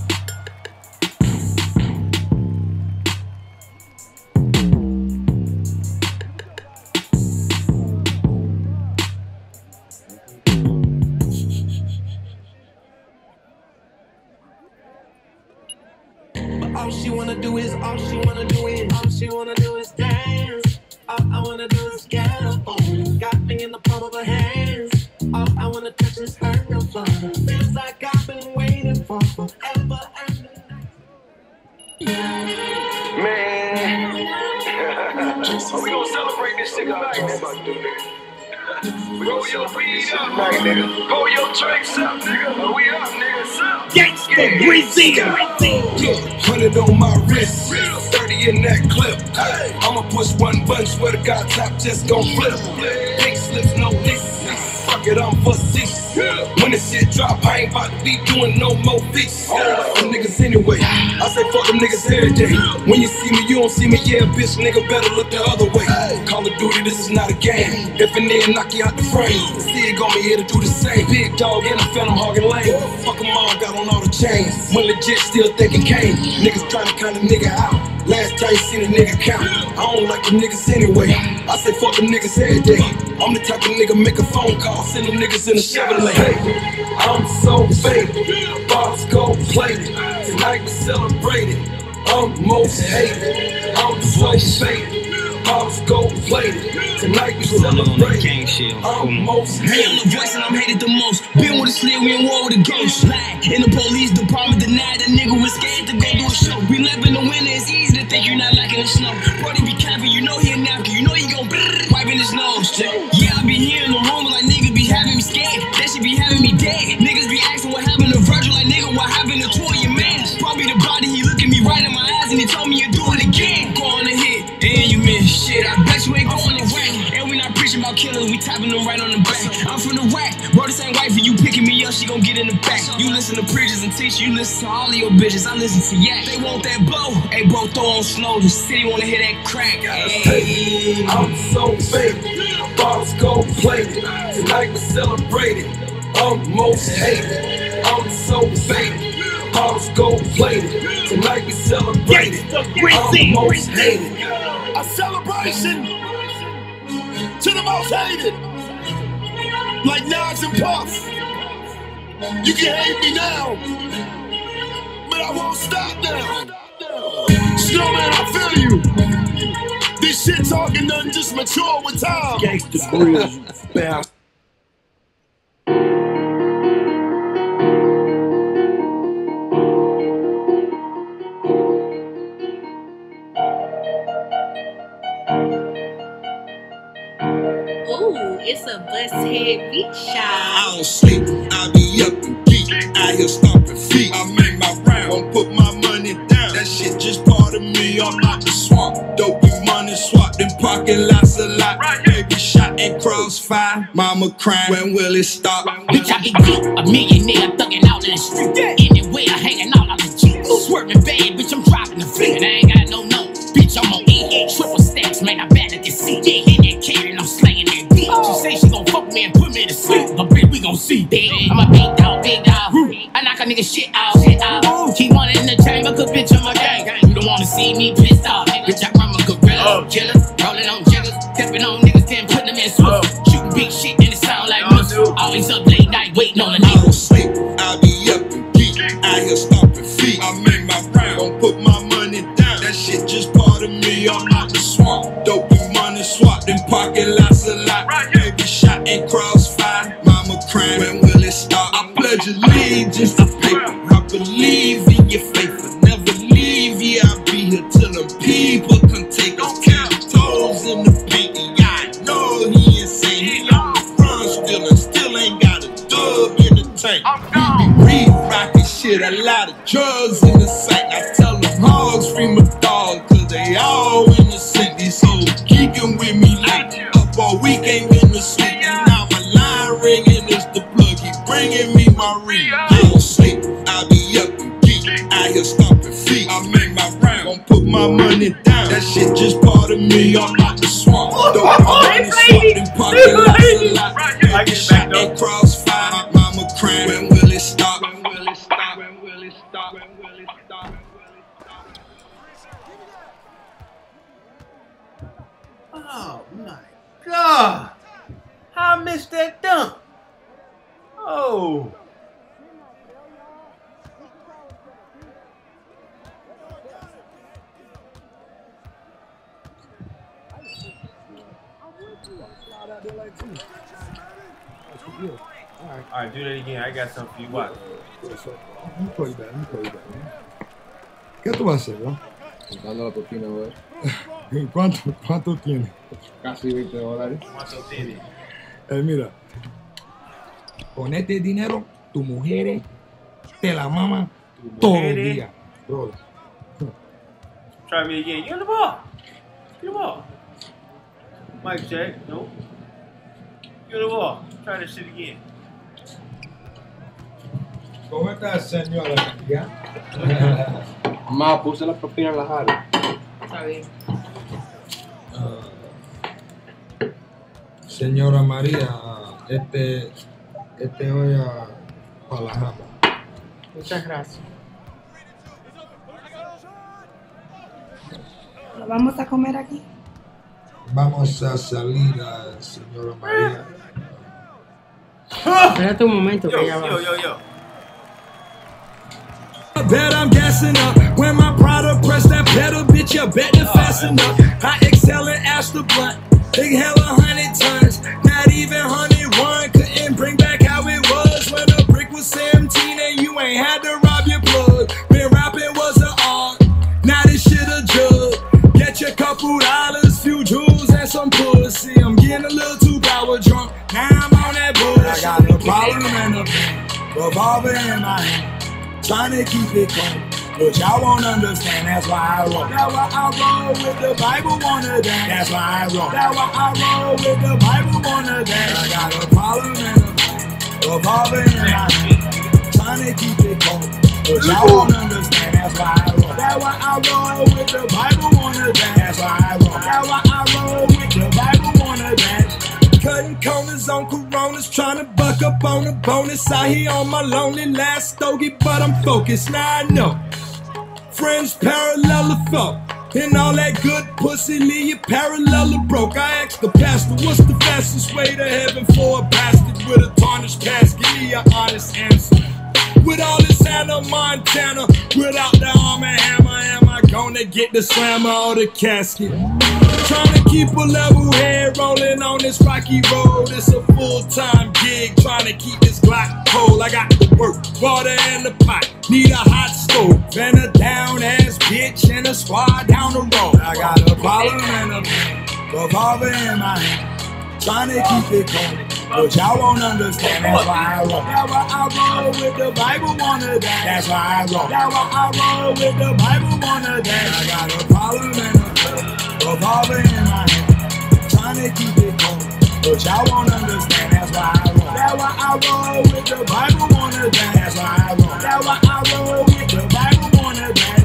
All she wanna do is, all she wanna do is, all she wanna do is dance. All I wanna do is get up on it. Got me in the palm of her hands. All I wanna touch is her no fun. Feels like I've been waiting for forever and Man. We gonna celebrate this shit tonight, nigga. Roll your weed up, nigga. Roll your drinks up, nigga. We up, nigga. Gangsta Breezy. Hundred on my wrist, thirty in that clip. I'ma push one button, swear to God, top just gon' flip. Pink slips, no lease. Fuck it, I'm facetious. When the shit drop, I ain't about to be doing no more feats. I don't like them niggas anyway. I say fuck them niggas every day. When you see me, you don't see me. Yeah, bitch, nigga, better look the other way. Call of Duty, this is not a game. If and then knock you out the frame. See it gon' be here to do the same. Big dog in the phantom hogging lane. Fuck them all, got on all the chains. When legit, still thinking cane. Niggas trying to count a nigga out. Last time you seen a nigga count. I don't like them nniggas anyway. I say fuck them niggas every day. I'm the type of nigga make a phone call, send them niggas in a Chevrolet. Hey, I'm so faded, bottles gold plated. Tonight we celebrated. I'm most hated. I'm so faded, bottles gold plated. Tonight we celebrated. I'm most hated. Me, I'm the voice and I'm hated the most. Been with a slave, we in war with a ghost. Lie in the police department, denied that nigga was scared to go do a show. We live in the winter, it's easy to think you're not liking the snow. Brody be capping, you know he a napkin, you know he gon' wiping his nose. Yeah, I be here in the room like niggas be having me scared. That shit be having me dead. Niggas be asking what happened to Virgil, like nigga, what happened to two of your mans? Probably the body, he look at me right in my eyes and he told me you do it again. Go on the hit, and you miss shit. I bet you ain't going to whack. And we not preaching about killers, we tapping them right on the back. I'm from the rack, bro, this ain't wifey, you picking me up, she gon' get in the back. You listen to preachers and teachers, you listen to all of your bitches, I listen to yak. They want that blow, hey bro, throw on slow, the city wanna hear that crack. Hey, I'm so faded, bottles gold plated. Tonight we celebrated. I'm most hated. I'm so faded, bottles gold plated. Tonight we celebrated. I'm most hated. A celebration to the most hated. Like Nas and Puff. You can hate me now, but I won't stop now. Snowman, I feel you. This shit talking doesn't just mature with time. Gangsta Breezy, bounce. Ooh, it's a bust head beat shot. I don't sleep, I be up and geek. Out here stomping feet. I make my round, won't put my money down. That shit just part of me, I'm not the swamp. Dopey money swapped in parking lots a lot. Baby shot and crossfire. Mama crying, when will it stop? Bitch, I be deep, a millionaire thugging out in the street. Anyway, I hanging out on the Jeep. Swerving bad, bitch, I'm dropping the fleet. And I ain't got no no, bitch, I'm on E. Triple stacks, man, I bad at this seat. Yeah, in that cannon, I'm slanging that beat. She say she gon' fuck me and put me to sleep. But bitch, we gon' see, bitch. I'm a big dog, big dog. I knock a nigga shit out, shit out. Keep one in the chamber, cause bitch, I'm a gang. You don't wanna see me pissed off. Bitch, I run my gorilla, killers, rolling on jiggers, stepping on niggas, then putting them in swoops. Shooting big shit, and it sound like music. Always up late night waiting on a I nigga. don't sleep, I be up and geek. Out here stomping feet. I make my round, don't put my money down. That shit just part of me. I'm out the swamp. Dope and money swapped in parking lots a lot. Baby shot and crossfire. Mama crying, when will it stop? I pledge allegiance to paper. I believe in your faith. I never leave. Yeah, I'll be here till the people can take us. Count toes in the paint. Yeah, I know he insane. He on the front still and still ain't got a dub in the tank. We be read rockin' shit, a lot of drugs in the sack. I tell them hogs free my dog, cause they all innocent. These hoes geeking with me like up all week, ain't been to sleep. And now my line ringing is the plug, he bringing me my ring. I don't sleep, I be up and geek, out here stomping feet. I make my round, gon' put my money down. That shit just part of me, I'm out the swamp. Don't my money swapped in parking lots a lot. Baby shot and crossfire, mama crying, when will it stop? When will it stop? When will it stop? When will it stop? Oh my God! How I missed that dunk? Oh! All right, do that again. I got something for you. Watch. Let me call you back. Let me call you back. ¿Qué tú vas a hacer, no? Dando la propina, güey. ¿Cuánto, cuánto tiene? Casi veinte dólares. ¿Cuánto tiene? Eh, mira, con este dinero, tu mujer te la mama todos los días. Bro. Try me again. Get on the ball. Get the ball. Mic check. Nope. Get the ball. Try this shit again. ¿Cómo estás, señora? ¿Ya? Ma, puse la propina en la jara. Está bien. Uh, señora María, este, este voy a para la jama. Muchas gracias. ¿Lo vamos a comer aquí? Vamos a salir, a señora María. Espérate un momento que ya va. Yo, yo, yo. I bet I'm gassing up when my product press that pedal, bitch. You better fasten up. I excel and ash the blunt. Big hell a hundred tons. Not even hundred one couldn't bring back how it was when a brick was seventeen and you ain't had to rob your plug. When rapping was an art, now this shit a jug. Get your couple dollars, few jewels and some pussy. I'm getting a little too power drunk. Now I'm on that bullshit. I got a problem and a pen, revolver in my hand. Trying to keep it clean, but y'all won't understand, that's why I roll. That's why I roll with the Bible wanna dance. That's why I roll. That's why I roll with the Bible wanna dance. I got a problem and a revolver in my hand. Trying to keep it cold, but y'all won't understand, that's why I roll. That's why I roll with the Bible wanna dance. That's why I roll. That's why I roll with the Bible wanna dance. Cutting corners on Coronas, trying to buck up on a bonus. Out here on my lonely last stogie, but I'm focused, now I know. Friends parallel the fuck, and all that good pussy leave you parallel or broke. I asked the pastor, what's the fastest way to heaven for a bastard with a tarnished casket? Give me an honest answer. With all this Hannah Montana, without the arm and hammer, am I gonna get the slammer or the casket? Trying to keep a level head rolling on this rocky road. It's a full-time gig, trying to keep this Glock cold. I got the work, water and the pot. Need a hot stove and a down-ass bitch and a squad down the road. I got a problem and a revolver in my hand. Trying to keep it cold, but y'all won't understand, that's why I roll. That's why I roll with the Bible wanna dance. That's why I roll. That's why I roll with the Bible wanna dance. I got a problem and a revolver in my hand. Trying to keep it cold, but y'all won't understand, that's why I roll. That's why I roll with the Bible wanna dance. That's why I roll. That's why I roll with the Bible wanna dance.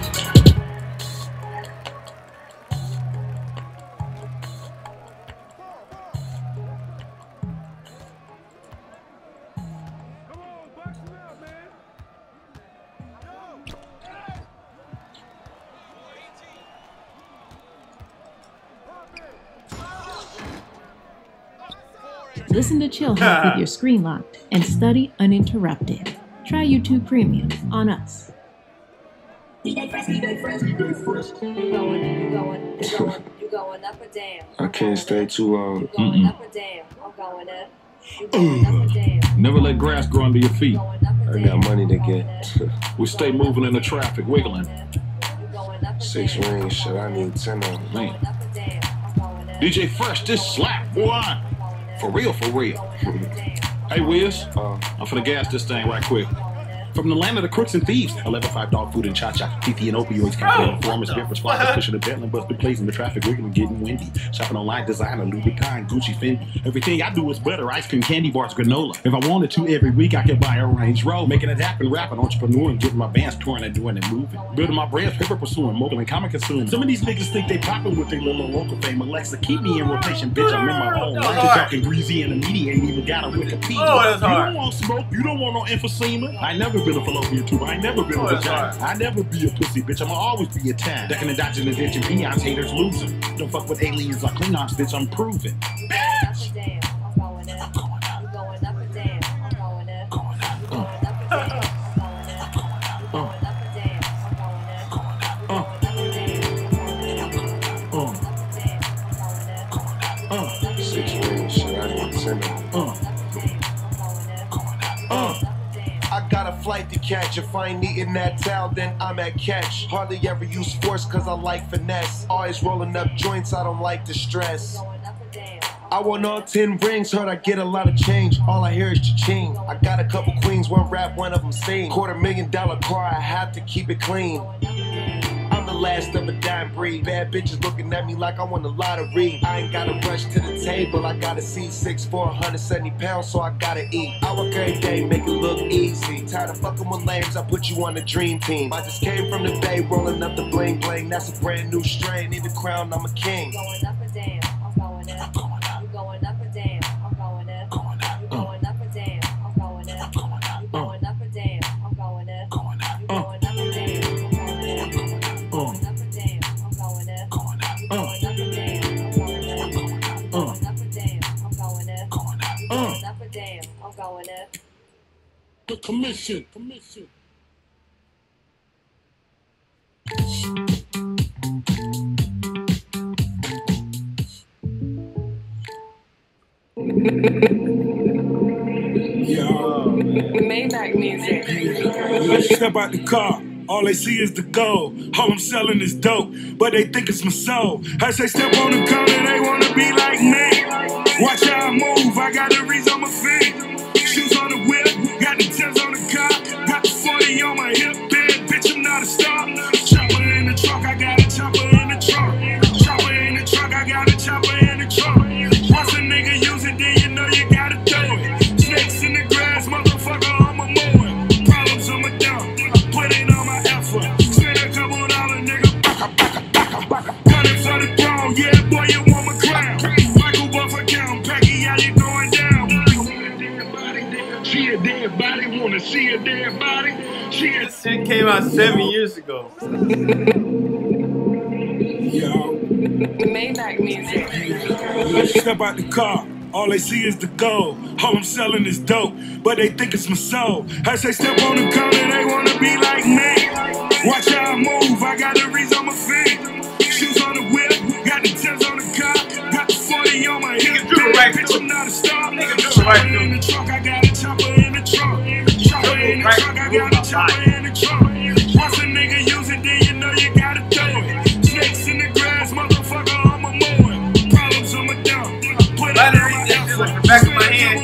Listen to Chill Hop with your screen locked and study uninterrupted. Try YouTube Premium on us. You going, you going, you going, you going up or down? I can't stay too long. You going up or down? I'm going up. You going up or down? Never let grass grow under your feet. I got money to get. We stay moving in the traffic, wiggling. Six rings, shit, I need ten of them. Man. D J Fresh, this slap, boy. For real, for real. Hey, Wiz, uh, I'm finna gas this thing right quick. From the land of the crooks and thieves, eleven five dog food and cha-cha, T T and opioids, campaign performance, different spots, pushing the Bentley, busting plays in the traffic, wiggling, getting windy. Shopping online, designer, Louis Vuitton, Gucci, Fendi. Everything I do is better, ice cream, candy bars, granola. If I wanted to, every week I could buy a Range Rover. Making it happen, rapping, entrepreneur, and getting my bands touring and doing and moving. Building my brands, paper pursuing, mobile and comic consuming. Some of these niggas think they popping with their little local fame. Alexa, keep me in rotation, bitch, I'm in my own life. Talking greasy and the media ain't even got a Wikipedia. Oh, that's hard. You don't want smoke, you don't want no emphysema. I never been a fallopian tube. I ain't never been Oh, a vagina. I never be a pussy, bitch. I'ma always be a time. Ducking and dodging the ditch and peons, haters losing. Don't fuck with aliens like Klingons, bitch. I'm proving. Bitch! Six rings, shit, I need ten of them. I got a flight to catch. If I ain't eating that towel, then I'm at catch. Hardly ever use force cause I like finesse. Always rolling up joints, I don't like the stress. I want all ten rings, heard I get a lot of change. All I hear is cha-ching. I got a couple queens, one rap, one of them sing. Quarter million dollar car, I have to keep it clean. I'm the last of a dime breed. Bad bitches looking at me like I won the lottery. I ain't gotta rush to the table. I gotta see six four, one hundred seventy pounds, so I gotta eat. I work every day, make it look easy. Tired of fucking with lames, I put you on the dream team. I just came from the bay, rolling up the bling bling. That's a brand new strain. Need the crown, I'm a king. Going up and down, I'm going up. You going up and down, I'm going up. You going up and down, I'm going up. You going up and down, I'm going up. You going up and down, I'm going up. Going up and down, I'm going up. You going up and down, I'm going up. Going up and down, I'm going up. You going up and down, I'm going up. The commission, commission. Maybach music. Let's step out the car. All they see is the gold. All I'm selling is dope, but they think it's my soul. I say step on the corner, they wanna be like me. Watch how I move, I got the reeds on my feet. Shoes on the whip, got the Timbs on the car. Got the forty on my hip, bad bitch, I'm not a star. Chopper in the trunk, I got a chopper in the trunk. Chopper in the trunk, I got a chopper in the trunk. Once a nigga use it, then you know you gotta throw it. Snakes in the grass, motherfucker, I'm a mower. Problems on my dump, put it on my effort. Spend a couple dollars, nigga. Got it for the throne, yeah, boy, you want my crown. Michael Buffer count, Peggy, how you going down? See a dead body, wanna see a dead body. She a This shit came out seven years ago. Maybach music. Let's step out the car. All they see is the gold. All I'm selling is dope, but they think it's my soul. I say step on the corner, they wanna be like me. Watch how I move, I got the reeds on my feet. Shoes on the whip, got the Timbs on the car. Got the forty on my hip, right bitch, I'm not a star. Chopper right in the trunk, I got a chopper in the trunk. Chopper in the trunk, I got a chopper in the trunk. Once a nigga use it, then you know you gotta throw it. Snakes in the grass, motherfucker, I'm a mower. Problems on my dump, put it on my effort. The back of my hand.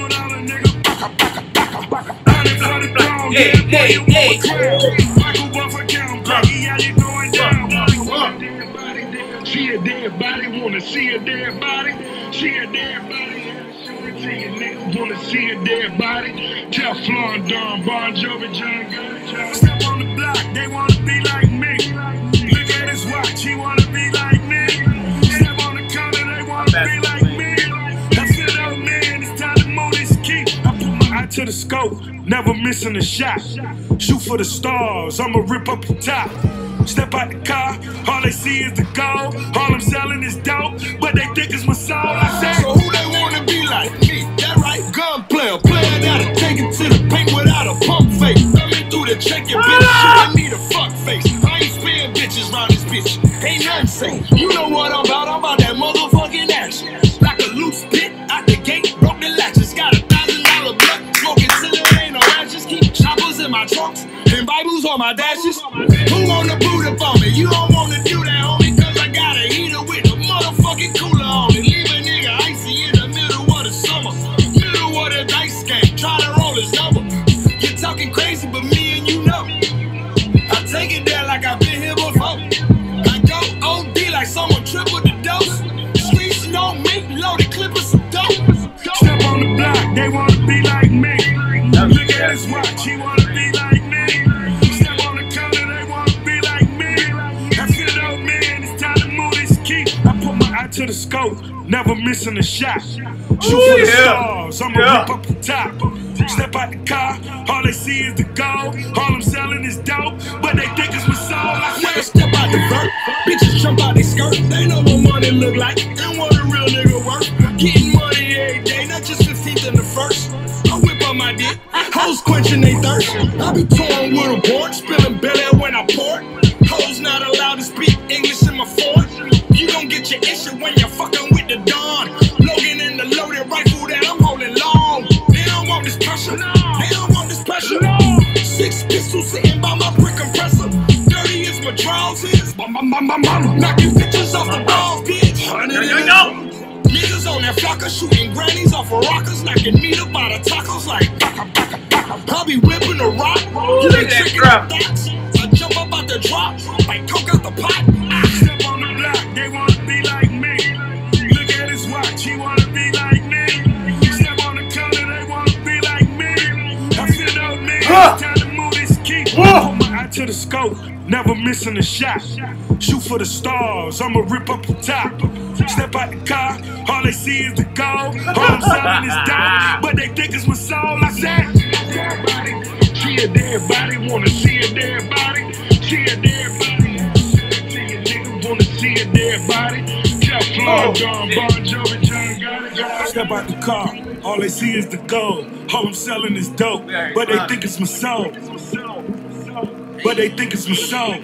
Yeah, yeah, yeah. Michael Buffer count, Peggy, how you going down? She a dead body, wanna see a dead body. She a dead body. Show it to you, nigga. Wanna see a dead body. Teflon Don, Bon Jovi, John Gunn. Step on the block, they wanna be like me. Look at his watch, he wanna be like me. Step on the corner, they wanna be like me. I said, oh man, it's time to move this key. I put my eye to the scope, never missing a shot. Shoot for the stars, I'ma rip up the top. Step out the car, all they see is the gold. All I'm selling is dope, but they think it's my soul. I say, so who they wanna be like me? That player, player that'll take it to the paint without a pump face. Coming through the check your bitch, showing me the fuck face. I ain't sparing bitches round this bitch, ain't nothing safe. You know what I'm about, I'm about that motherfucking action. Like a loose bit out the gate, broke the latches. Got a thousand dollar blood, smoking till there ain't no ashes. Keep choppers in my trunks and Bibles on my dashes. Who wanna boot up on me? You don't wanna do that, homie, cause I got a heater with a motherfucking cooler on it. Leave a nigga icy in the middle of the summer, middle of the dice game, try to roll his number. You're talking crazy, but me and you know I take it there like I've been here before. I go O D like someone tripled the dose. Streets know me, loaded clippers some dope. Step on the block, they wanna be like me. Look at his watch, he wanna be like me. Step on the counter, they wanna be like me. I feel old man, it's time to move this key. I put my eye to the scope, never missing a shot. Shoot for the stars, I'ma Yeah. rip up the top. Step out the car, all they see is the gold. All I'm selling is dope, but they think it's my soul. I When I step out the vert, bitches jump out they skirt. They know what money look like and what a real nigga worth. Getting money every day, not just fifteenth and the first. I whip up my dick, hoes quenching they thirst. I be torn with a board, spilling belly when I pour it. Hoes not allowed to speak English in my fort. You don't get your issue when you're fucking with the Don. Logan in the loaded rifle that I'm holding long. They don't want this pressure, they don't want this pressure. Six pistols sitting by my brick compressor. Dirty is my draws is. Bum, bum, bum, bum, bum. Knocking bitches off the walls, bitch. No, no, no. Niggas on that flocker shooting grannies off of rockers, knocking meat up out of tacos like baka, baka, baka. I be whipping a rock, you ain't tricking the thoughts. I jump up out the drop, like coke out the pot. Step on the block, they wanna be like me. Look at his watch, he wanna be like me. Step on the counter, they wanna be like me. I feel old man, it's time to move this key. I put my eye to the scope, never missing a shot. Shoot for the stars, I'ma rip up the top. Step out the car, all they see is the gold. All I'm selling is dope, but they think it's my soul. I said, everybody, see a dead body, wanna see a dead body, see a dead body. See a nigga wanna see a dead body. Teflon, John Bon Jovi, John Gotti. Step out the car, all they see is the gold. All I'm selling is dope, but they think it's my soul. But they think it's my soul.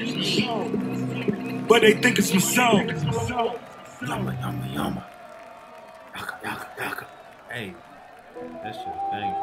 But they think it's my soul. Yama, yama, yama. Yaka, yaka, yaka. Hey, that shit is banging.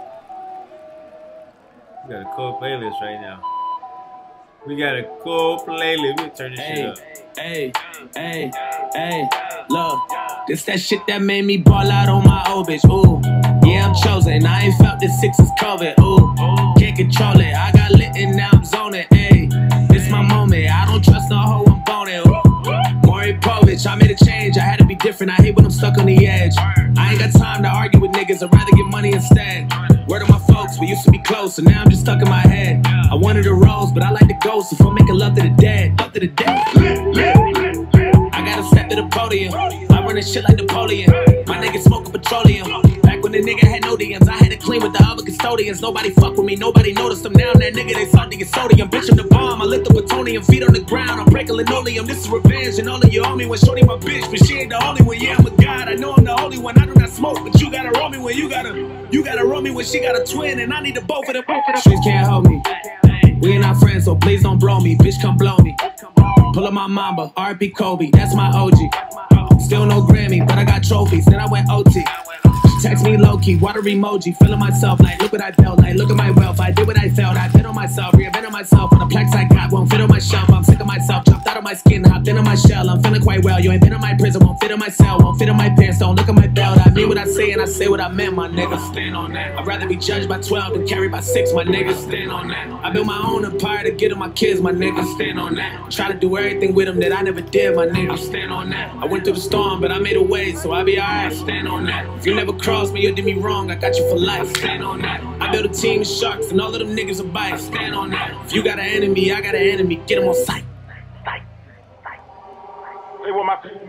We got a cool playlist right now. We got a cool playlist. We turn this shit up. Hey, hey, hey, look, this that shit that made me ball out on my old bitch, ooh. Yeah, I'm chosen, I ain't felt this six is COVID, ooh. Can't control it, I got lit and now I'm zoning, ayy. It's my moment, I don't trust no hoe, I'm boning, ooh. Maury Povich, I made a change, I had to be different, I hate when I'm stuck on the edge. I ain't got time to argue with niggas, I'd rather get money instead. Word of my folks, we used to be close, so now I'm just stuck in my head. I wanted a rose, but I like the ghost, if I'm making love to the dead, love to the dead. I gotta step to the podium, I run this shit like Napoleon. My niggas smoking petroleum. Back when the nigga had no D Ms, I had to clean with the other custodians. Nobody fuck with me, nobody noticed them. Now that nigga, they salty and sodium. Bitch, I'm the bomb, I lit the plutonium. Feet on the ground, I'm breaking linoleum. This is revenge, and all of you owe me when shorty my bitch. But she ain't the only one, yeah, I'm a god. I know I'm the only one, I do not smoke. But you gotta roll me when you gotta, you gotta roll me when she got a twin. And I need the both of them. Streets can't hold me. We ain't not friends, so please don't blow me. Bitch, come blow me. Pull up my mamba, R P Kobe, that's my O G. Still no Grammy, but I got trophies. Then I went O T. She text me low-key, water emoji, feeling myself like, look what I felt like, look at my wealth, I did what I felt, I bet on myself, reinvented myself, on the plex I got, won't fit on my shelf, I'm sick of myself, chopped out of my skin, hopped into my shell, I'm feeling quite well, you ain't been in my prison, won't fit in my cell, won't fit in my pants, don't look at my belt, I mean what I say and I say what I meant, my nigga, stand on that, I'd rather be judged by twelve than carried by six, my nigga, stand on that, I built my own empire to get to my kids, my nigga, stand on that, try to do everything with them that I never did, my nigga, stand on that, I went through the storm, but I made a way, so I'll be alright, stand on that, if you never crossed me, you did me wrong, I got you for life, stand on that. I built a team of sharks and all of them niggas are bites, stand on that. If you got an enemy, I got an enemy, get them on sight. Hey, what my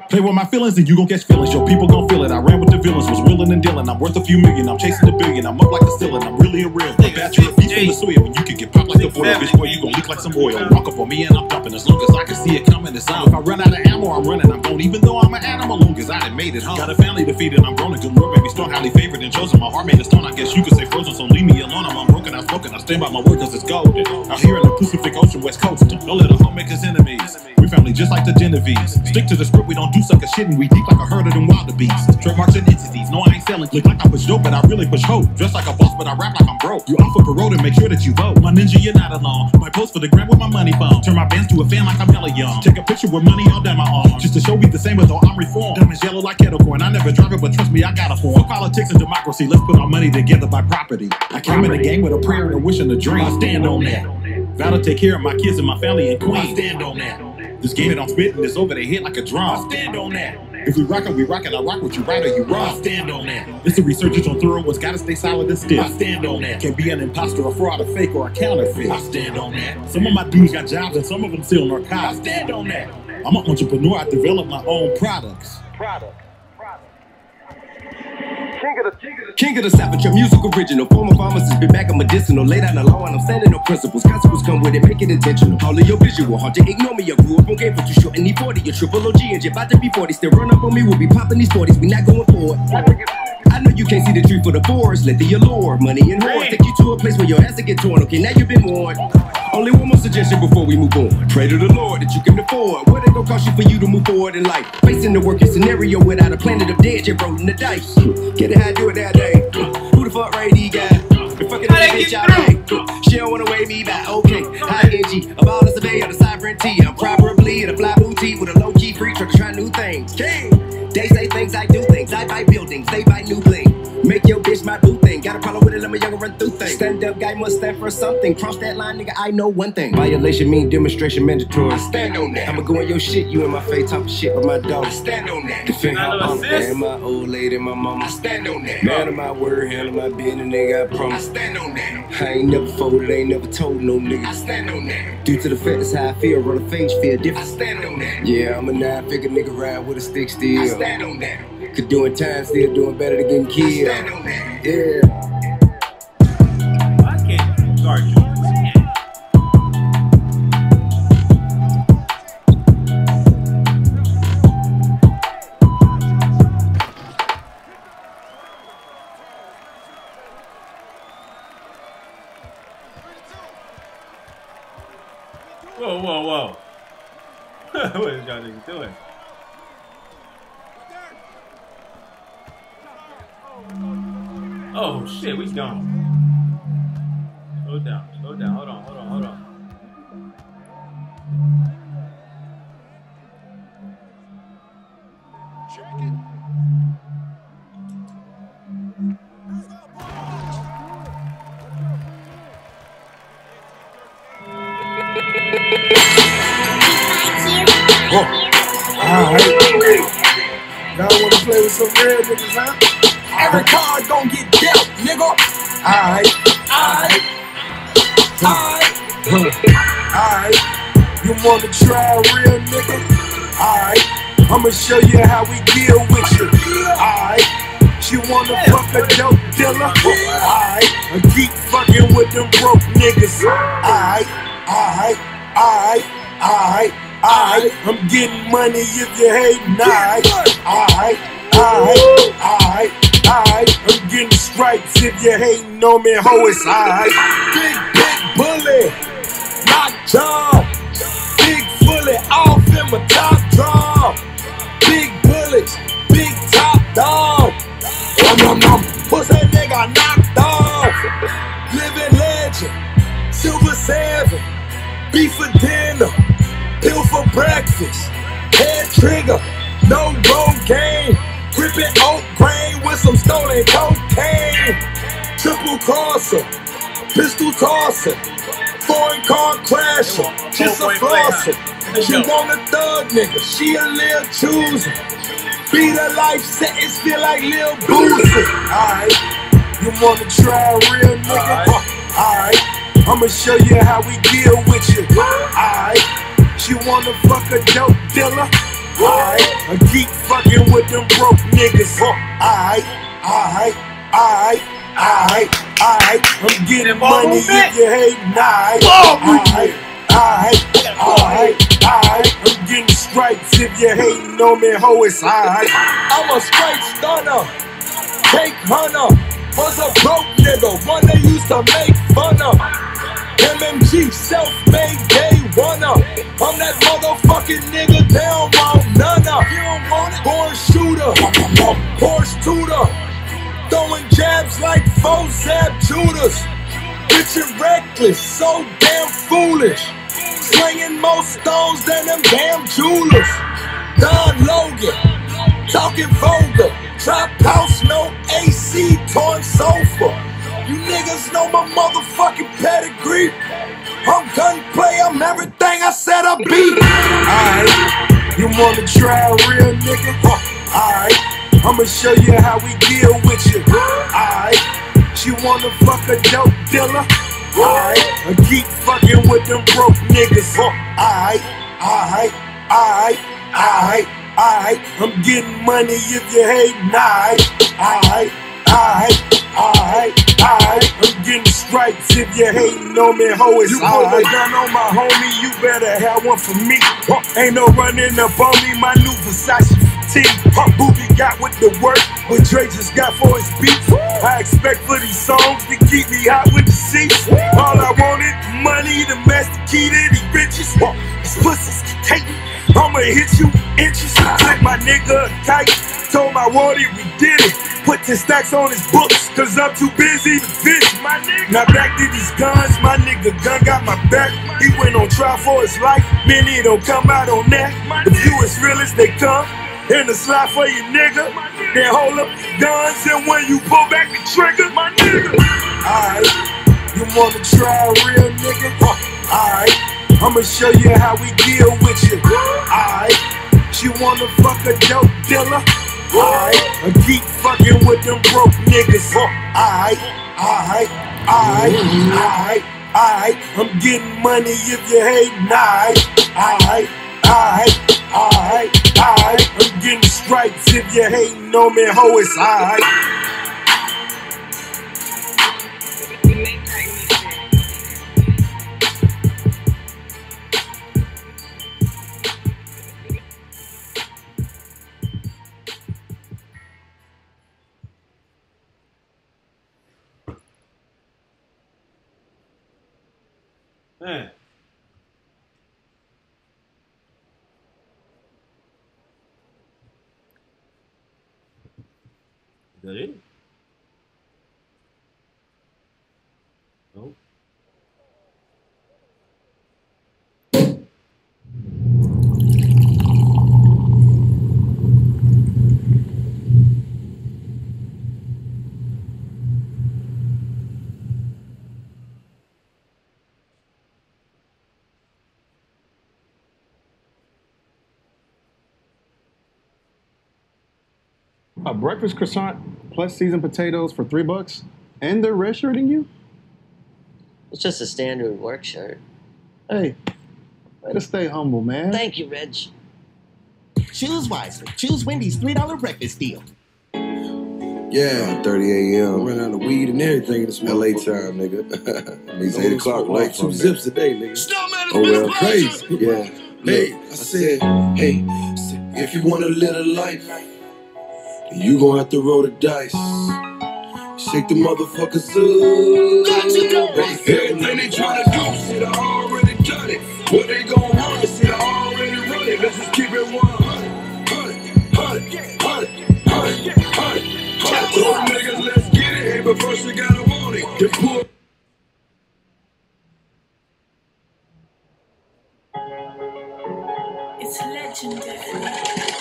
Play with my feelings and you gon' catch feelings. Your people gon' feel it. I ran with the villains, was willing and dealing. I'm worth a few million. I'm chasing the billion. I'm up like the ceiling. I'm really a real. The bachelor beef from the soil. When you can get popped like the boil, bitch boy, you gon' leak like some oil. Walk up on me and I'm dumping. As long as I can see it coming, it's on. If I run out of ammo, I'm running. I'm gone. Even though I'm an animal, long as I done made it home. Got a family to feed and I'm grown. A good lord, baby, strong, highly favored and chosen. My heart made a stone. I guess you could say frozen. So leave me alone. I'm unbroken. I'm spoken. I stand by my word cause it's golden. Out here in the Pacific Ocean, West Coast. Don't let a hoe make us enemies. We family just like the Genovese. Stick to the script. We don't do sucker shit and we deep like a herd of them wildebeests. Trademarks and entities. No, I ain't selling. Look like I push dope, but I really push hope. Dress like a boss, but I rap like I'm broke. You off for parole to make sure that you vote. My ninja, you're not alone. Might post for the gram with my money phone. Turn my bands to a fan like I'm hella young. Take a picture with money all down my arm. Just to show we the same as though I'm reformed. Diamonds yellow like kettle corn. I never drive it, but trust me, I got a form. Fuck politics and democracy. Let's put our money together by property. I came in the game with a prayer and a wish and a dream. I stand on that. Vow to take care of my kids and my family and queen. I stand on that. This game that I'm spitting is over their head like a drum. I stand on that. If we rockin', we rockin', I rock with you right or you wrong. I stand on that. It's a research on thorough ones, gotta stay solid and stiff. I stand on that. Can't be an imposter, a fraud, a fake, or a counterfeit. I stand on that. Some of my dudes got jobs and some of them still narcotics. I stand on that. I'm an entrepreneur, I develop my own products. Product. King of the, king of the, king of the Savage, your music original. Former pharmacist, been back on medicinal. Lay down the law and I'm standing on principles. Consequences come with it, make it intentional. All of your visual, hard to ignore me. I grew up on game for too short and need forty. Your triple O G and you're about to be forty. Still run up on me, we'll be popping these forties. We not going forward. I know you can't see the tree for the forest. Let the allure, money and horse take you to a place where your ass will get torn. Okay, now you've been warned. Only one more suggestion before we move on. Pray to the Lord that you can afford what it gon' cost you for you to move forward in life. Facing the working scenario without a planet of dead, you're rolling the dice. Get it how I do it that day. Who the fuck Ray D guy? Been fucking that bitch all day. She don't wanna weigh me back. Okay, high energy. A ball of survey of the sovereignty. I'm probably in a fly boutique with a low key freak trying to try new things. King. They say things, I do things. I buy buildings, they buy new bling. Make your bitch my boo thing. Got a problem with it, let me young run through things. Stand up guy must stand for something. Cross that line, nigga, I know one thing. Violation mean demonstration mandatory. I stand on that. I'ma go in your shit, you in my face, talking shit with my dog. I stand on that. Defend my uncle and my old lady, my mama. I stand on that. Man of my word, handle my business, nigga, I promise. I stand on that. I ain't never folded, ain't never told no nigga. I stand on that. Due to the fact that's how I feel, run a face, feel different. I stand on that. Yeah, I'm a nine-figure nigga ride with a stick still. I stand on that. Could doing time, still doing better than getting killed. I stand on that. Yeah. I can't guard you. Whoa, whoa, whoa. What is y'all niggas doing? Oh shit, we gone. Slow down, slow down, hold on, hold on, hold on. Check it. Oh, alright. Y'all wanna play with some real niggas, huh? Every card gon' get dealt, nigga. Alright, alright, alright, alright. You wanna try a real nigga? Alright, I'ma show you how we deal with you. Alright, she wanna fuck a dope dealer? Alright, and keep fucking with them broke niggas. Alright, alright, alright, alright, alright. I'm getting money if you hatin'. Alright, alright, alright, alright. Alright, I'm getting stripes if you hating on me, ho, it's alright. Big, big bully, knock jaw. Big fully off in my top draw. Big bullets, big top dog. Nom nom nom, pussy nigga knocked off. Living legend, silver seven. Beef for dinner, pill for breakfast. Head trigger, no road game. Gripping oak grain with some stolen cocaine. Triple crosser, pistol tosser, foreign car crasher, just a flosser. She want a thug nigga, she a Lil Chooser. Beat a life sentence, feel like Lil Boosie. Alright, you wanna try a real nigga? Alright, I'ma show you how we deal with you. Alright, she wanna fuck a dope dealer? Alright, I keep fucking with them broke niggas. Alright, alright, alright, alright, alright. I'm getting money if you hate. Alright, alright, alright, alright, alright. I'm getting stripes if you hating on me, ho. It's alright. I'm a straight stunner, cake hunter. Was a broke nigga, one they used to make fun of. M M G, self-made day one-up. I'm that motherfucking nigga, they don't want none of. You don't want it? Born shooter, horse tutor. Throwing jabs like four zap shooters. Bitch, you reckless, so damn foolish. Slinging more stones than them damn jewelers. Don Logan, talking vulgar. Trap house, no A C, torn sofa. You niggas know my motherfucking pedigree. I'm gunplay, I'm everything I said I'd be. Alright, you wanna try a real nigga? Alright, I'ma show you how we deal with you. Alright, she wanna fuck a dope dealer? Alright, I keep fucking with them broke niggas. Alright, alright, alright, alright, alright. I'm getting money if you hate. Alright, alright, alright, alright, alright. I'm getting stripes if you hating on me, ho. It's you put a gun on my homie, you better have one for me. Huh, ain't no running up on me, my new Versace fatigue. Huh, Booby got with the work, what Dre just got for his beats. I expect for these songs to keep me hot with the seats. All I wanted, money, the master key to these bitches. Huh, these pussies hating, I'ma hit you inches. Take my nigga a kite, told my wardy we did it. Put the stacks on his books, cause I'm too busy to fish, my nigga. Now back to these guns, my nigga gun got my back. He went on trial for his life, many don't come out on that. The few as real as they come, in the slide for you nigga. Then hold up the guns, and when you pull back the trigger, my nigga. Alright, you wanna try a real nigga? Alright, I'ma show you how we deal with you. Alright, she wanna fuck a dope dealer? Alright, I keep fucking with them broke niggas. Alright, alright, alright, alright, alright. I'm getting money if you hate. Alright, alright, alright, alright, alright. I'm getting stripes if you hating on me, ho. It's alright. Man. Is that it? No. A breakfast croissant plus seasoned potatoes for three bucks, and they're red shirting you? It's just a standard work shirt. Hey, way to stay humble, man. Thank you, Reg. Choose wisely. Choose Wendy's three dollar breakfast deal. Yeah, thirty a m Run out of weed and everything this L A time, nigga. Means eight o'clock. Like two zips a day, nigga. Oh well, crazy. Yeah. Hey, I said, hey, if you want to live a life, you gon' have to roll the dice. Shake the motherfuckers up. Everything they tryna do, shit, I already done it. What they gon' run, shit, I already run it. Let's just keep it one hundred, hundred, hundred, hundred, hundred, hundred. Those niggas, let's get it. Hey, but first you gotta want it. Then pull. It's legendary.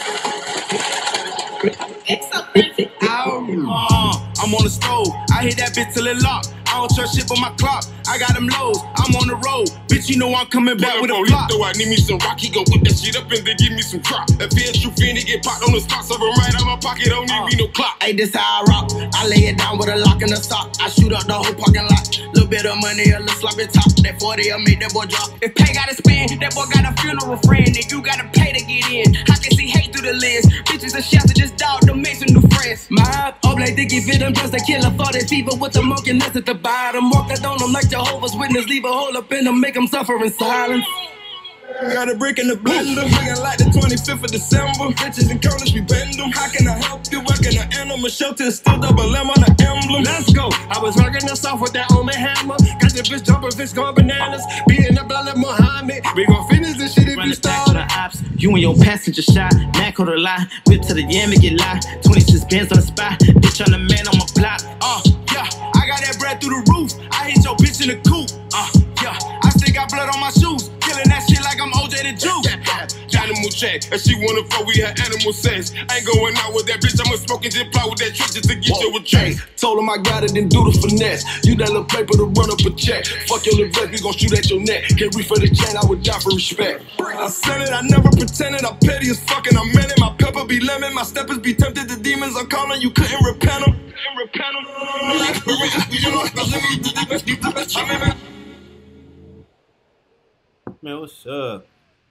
Uh, I'm on the stove. I hit that bitch till it lock. I don't trust shit but my clock. I got them lows. I'm on the road. Bitch, you know I'm coming back with a flop. I need me some rock. He gon' whip that shit up and then give me some crop. If it's true, finna get popped on the spot. So I'm right out my pocket. Don't need me no clock. Hey, this how I rock. I lay it down with a lock in the sock. I shoot up the whole parking lot. Little bit of money, a little sloppy top. That forty, I made that boy drop. If pay gotta spend, that boy got a funeral friend. And you gotta pay to get in. I can see a shelter, this dog done made some new friends. My eye up like Dickie fit him just a killer for that fever with the monkey nuts at the bottom. Walk out on them like Jehovah's Witness, leave a hole up in them, make them suffer in silence. Got a brick in the blender, looking like the twenty-fifth of December. Bitches and corners, we bend them. How can I help you? Working an animal shelter, still double M on the emblem. Let's go. I was working this off with that Omen hammer. Got the bitch jumping, bitch going bananas. Beating the blood like Muhammad. We gon' finish this shit if you start. Ops, you and your passenger shot. Man caught a lie. Whip to the yam and get lie. twenty-six bands on the spot. Bitch on the man on my block. Uh, yeah, I got that bread through the roof. I hit your bitch in the coop. Uh, yeah, I still got blood on my shoes. Killing that shit like I'm O J the Jew. Animal check, and she wanna fuck, we had animal sex. Ain't going out with that bitch, I'ma smoke and just play with that trick just to get you a check. Told him I got it, then do the finesse. You that little paper to run up a check. Fuck your little break, we gon' shoot at your neck. Can't reach for the chain, I would die for respect. I said it, I never pretended. I'm petty as fucking, I meant it. My pepper be lemon, my steppers be tempted. The demons I'm calling, you couldn't repent them. Couldn't repent them. Man, what's up?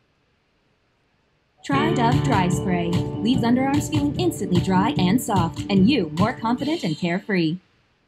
Try Dove Dry Spray. Leaves underarms feeling instantly dry and soft, and you more confident and carefree.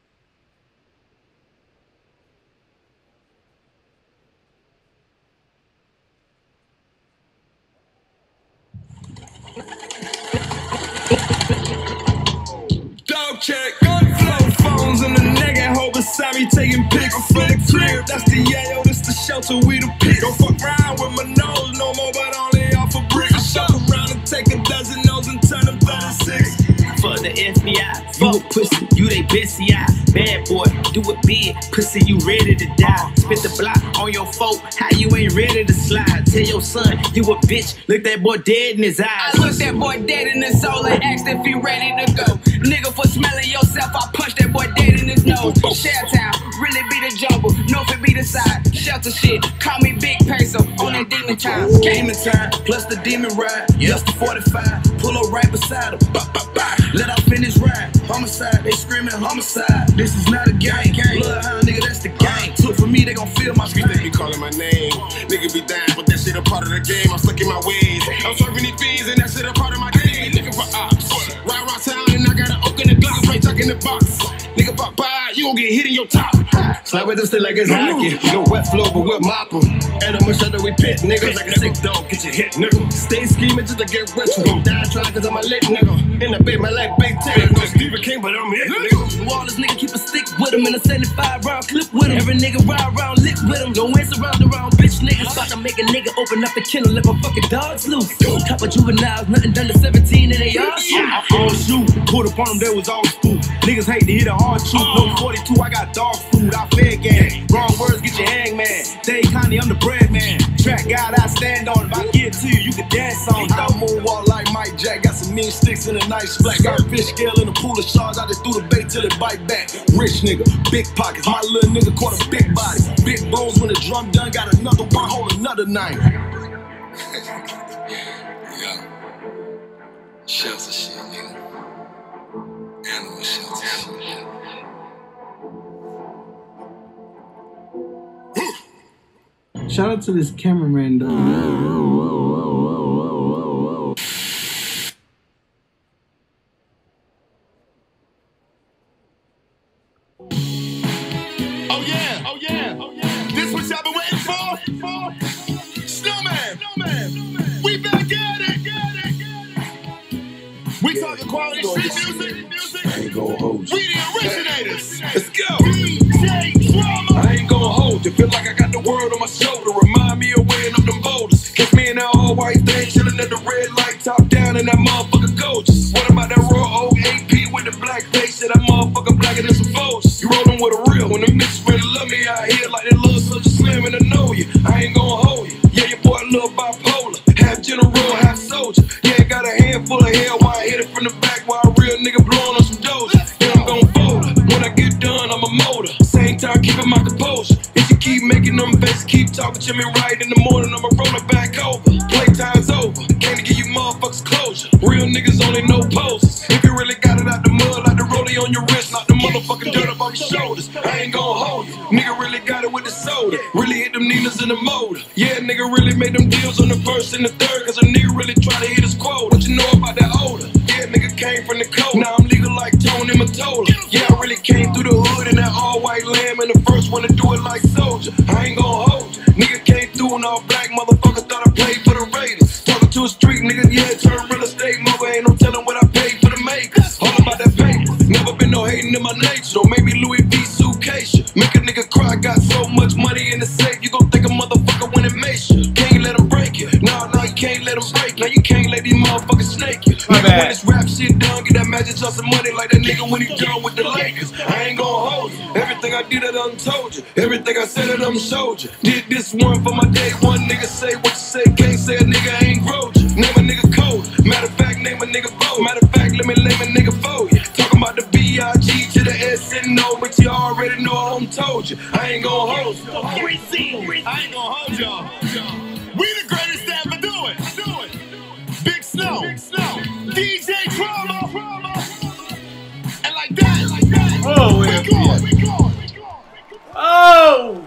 Dog check, gun flow phones in the neck and hold beside me taking pics for the crib. That's the yayo, this the shelter, we the pick. Don't fuck around with my nose no more, but only off a brick. I shop around and take a dozen nose and turn them thirty-six. For the F B I, you a pussy, you they bestie eye. Bad boy, do it big, pussy, you ready to die. Spit the block on your folk, how you ain't ready to slide. Tell your son, you a bitch, look that boy dead in his eyes. I looked that boy dead in his soul and asked if he ready to go. Nigga, for smelling yourself, I punched that boy dead in his nose. Shelltown, really be the jungle, no fit be the side. Shelter shit, call me Big Peso on that demon time. Game in time, plus the demon ride. Yes, the forty-five, pull up right beside him. Bah, bah, bah. Let out finish ride. Homicide, they screaming homicide. This is not a game. Bloodhound, nigga, that's the game. Took for me, they gon' feel my They be calling my name. Nigga be dying, but that shit a part of the game. I'm stuck in my ways. I'm serving these fiends, and that shit a part of my game. Looking for ops. Ride around town, and I gotta open the Glock right tuck in the box. Nigga, pop by, you gon' get hit in your top. Slide with them still like it's hockey. No wet floor, but we'll mop em. And I'm sure that we pit, niggas like a sick dog, get your hit, nigga. Stay scheming just to get rich. You gon' die trying cause I'm a lit nigga. In the bed, my like Big Ten. No Stephen King, but I'm here, nigga. Wallace nigga keep a stick with him and a seventy-five round clip with him. Every nigga ride around lit with him. Don't answer around around bitch niggas. About to make a nigga open up the kennel, let my fucking dogs loose. Couple juveniles, nothing done to seventeen and they all shoot. I all shoot, pulled up on them, they was all spook. Niggas hate to hit a hard truth. No forty-two, I got dog food, I fed gang. Wrong words, get your hang man. Dave Connie, I'm the bread man. Track God, I stand on it. If I give it to you, you can dance on it. I moonwalk like Mike Jack. Got some mean sticks in a nice black. Got a fish scale in a pool of sharks. I just threw the bait till it bite back. Rich nigga, big pockets. My little nigga caught a big body. Big bones when the drum done. Got another one, hold another nine. Yeah. Shelter shit, nigga. Animal shelter shit. Shout out to this cameraman though. Oh yeah, oh yeah, oh yeah. This what y'all been waiting for? Snowman, Snowman. We back at it. We Yeah. talking quality street music, music. I ain't gonna hold you. We the originators. Let's go. D J Drama. I ain't gonna hold you. Feel like I got the world on my shoulder. Remind me of weighing up them boulders. Catch me in that all white thing, chilling at the red light, top down, and that motherfucker gorgeous. What about that raw old A P with the black face? That motherfucker blacker than some vultures. You rollin' with a real when them bitches really love me out here like that little Soldier Slim and I know you. I ain't gonna hold you. Yeah, your boy a little bipolar. Half general, half soldier. Yeah, got a handful of hair while I hit it from the back while a real nigga blowing on some doja. Yeah, I'm gon' fold her. When I get done, I'm a motor. Same time, keeping my composure. If you keep making them faces, keep talking to me right in the morning, I'ma roll it back over. Playtime's over. Can't give you motherfuckers closure. Real niggas only know poses. If you really got it out the mud, like the rollie on your wrist, knock the motherfucking dirt up on your shoulders. I ain't gon' hold you. Nigga really got it with the soda. Really hit them Ninas in the motor. Yeah, nigga really made them deals on the first and the third, cause a nigga really try to hit his quota. What you know about that odor? Yeah, nigga came from the coast. Now I'm legal like Tony Mottola. Yeah, I really came through the hood in that all-white lamb, and the first one to do it like Soldier. I ain't gon' hold you. Nigga came through in all black, motherfucker thought I played for the Raiders. Talking to a street nigga, yeah, turn real estate mogul. Ain't no telling what I paid for the makers. All about that paper. Never been no hating in my nature. Don't make me Louis V suitcase. Make a nigga cry. Got so much money in the safe, you gon' think a motherfucker when it makes you. Can't let him break it. No, no, you can't let him break it. Now you can't let these motherfuckers snake you. Nigga, when this rap shit done, get that Magic Johnson money like that nigga when he done with the Lakers. I ain't gon' hold you. Everything I did, I done told you. Everything I said, I done showed you. Did this one for my day one. Nigga say what you say, can't say a nigga ain't growed you. Name a nigga cold. Matter of fact, name a nigga bold. Matter of fact, let me name a nigga for you. Talking about the B I G to the S N O, but you already know I done told you. I ain't gon' hold you. I ain't gonna hold y'all. We the greatest to ever do it. Do it. Big Snow. Big Snow. D J Trauma. And like that, like that. Oh, we yeah. going, we going, we going. Oh!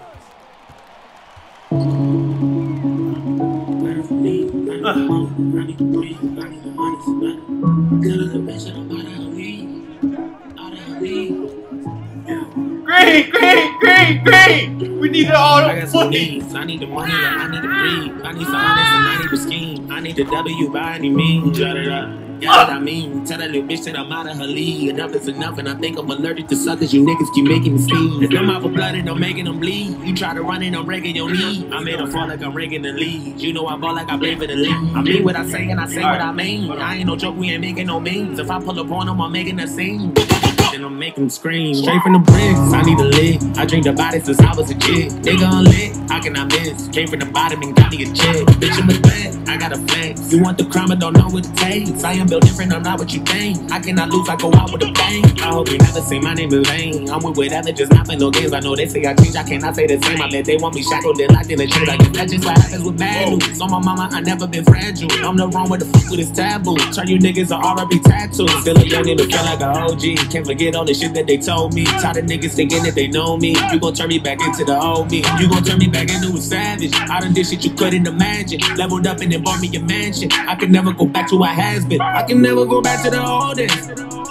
Green, green, green, green! We need it all the I got some money. needs. I need the money, and I need to breathe. I need some honest and I need the scheme. I need the W by any means. Shut it up. Yeah, what I mean, tell that little bitch that I'm out of her league. Enough is enough, and I think I'm allergic to suckers. You niggas keep making me sneeze. If I'm out for blood and I'm making them bleed, you try to run and I'm breaking your knee. I made them fall like I'm breaking the lead. You know I ball like I play for the league. I mean what I say and I say what I mean. I ain't no joke, we ain't making no memes. If I pull up on them, I'm making a scene. Then I'm making them scream. Straight from the bricks, I need a lick. I drink the body since I was a kid. Nigga unlit, how can I miss? Came from the bottom and got me a check. Bitch, I'm a threat, I got a flex. You want the crime, but don't know what it takes. I am built different, I'm not what you think. I cannot lose, I go out with a bang. I hope you never say my name in vain. I'm with whatever, just not playing no games. I know they say I change, I cannot say the same. I bet they want me shackled, then locked in a chain. I guess that's just what happens with bad news. On my mama, I never been fragile. I'm the wrong with the fuck with this taboo. Turn you niggas to R I P tattoos. Still a young nigga, feel like a O G. Can't forget all the shit that they told me. Tired of niggas thinking that they know me. You gon' turn me back into the old me. You gon' turn me back into a savage. I done did shit you couldn't imagine. Leveled up and then bought me a mansion. I can never go back to what has been. I can never go back to the old days.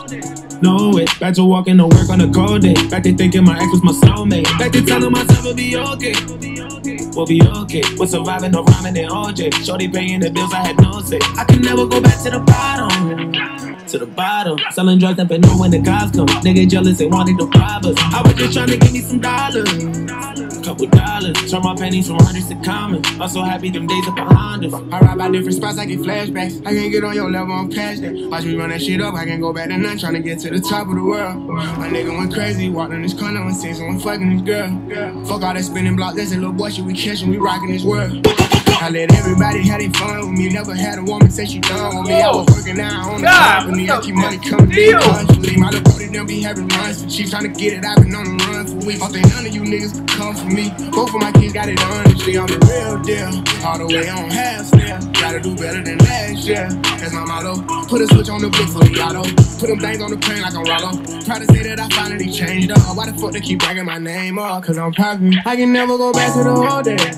No way. Back to walking to work on a cold day. Back to thinking my ex was my soulmate. Back to telling myself it'll be okay. We'll be okay. We're surviving no rhyming and O J. Shorty paying the bills, I had no say. I can never go back to the bottom. To the bottom. Selling drugs up and know when the cops come. Nigga jealous and wanted to rob us. I was just trying to give me some dollars. Couple dollars. Turn my pennies from hundreds to common. I'm so happy them days are behind us. I ride by different spots, I get flashbacks. I can't get on your level, I'm past that. Watch me run that shit up, I can go back to none. Trying to get to the top of the world. My nigga went crazy, walked in this corner and seen someone fucking this girl. Fuck all that spinning block, that's a little boy shit we catching, we rocking this world. I let everybody have their fun with me. Never had a woman say she done with me. I was working out on the company. I keep money coming in constantly. My little brother them be having runs for cheap. Trying to get it, I've been on the run for weeks. Don't think none of you niggas can come for me. Both of my kids got it honestly. I'm the real deal. All the way on half step. Gotta do better than last year. That's my motto. Put a switch on the blick for the auto. Put them things on the plane like I'm Rollo. Try to say that I finally changed up. Why the fuck they keep bragging my name up? Cause I'm poppin'. I can never go back to the old days.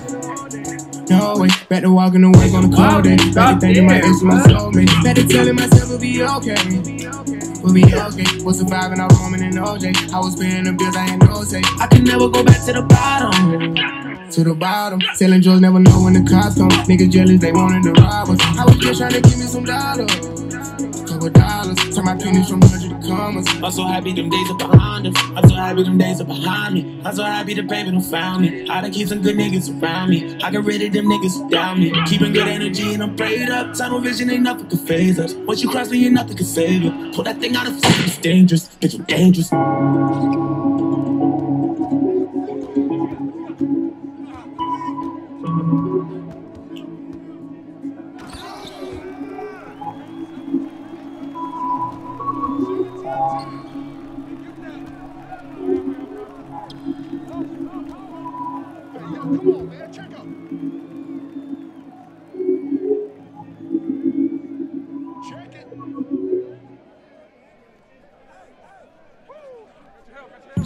No way, back to walking to work on the cold day. Back to thinking my ex was my soulmate. Back to telling myself it'll be okay. We'll be okay. Was surviving our Roman and O J. I was paying the bills, I had no say. I can never go back to the bottom. To the bottom. Selling drugs, never know when the cops come. Niggas jealous, they wanted to rob us. I was just trying to give me some dollars. Couple dollars. Turn my pennies from hundred to commas. I'm so happy them days are behind us. I'm so happy them days are behind me. I'm so happy the baby done found me. I done keep some good niggas around me. I get rid of them niggas who down me. Keeping good energy and I'm prayed up. Tunnel vision ain't nothing can phase us. Once you cross me, ain't nothing can save you. Pull that thing out of sight, it's dangerous. Bitch, you dangerous.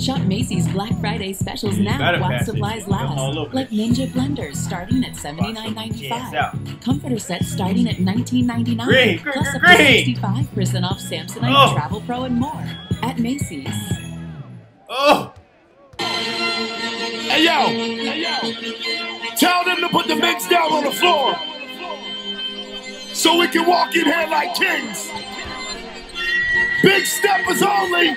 Shop Macy's Black Friday specials now gotta while pass it. supplies All last. over Like Ninja blenders starting at seventy-nine ninety-five. out. Comforter sets starting at nineteen ninety-nine. Green, green, Plus up green. to sixty-five percent off Samsonite, Oh. Travel Pro, and more at Macy's. Oh! Hey yo, hey yo, tell them to put the mix down on the floor so we can walk in here like kings. Big steppers only.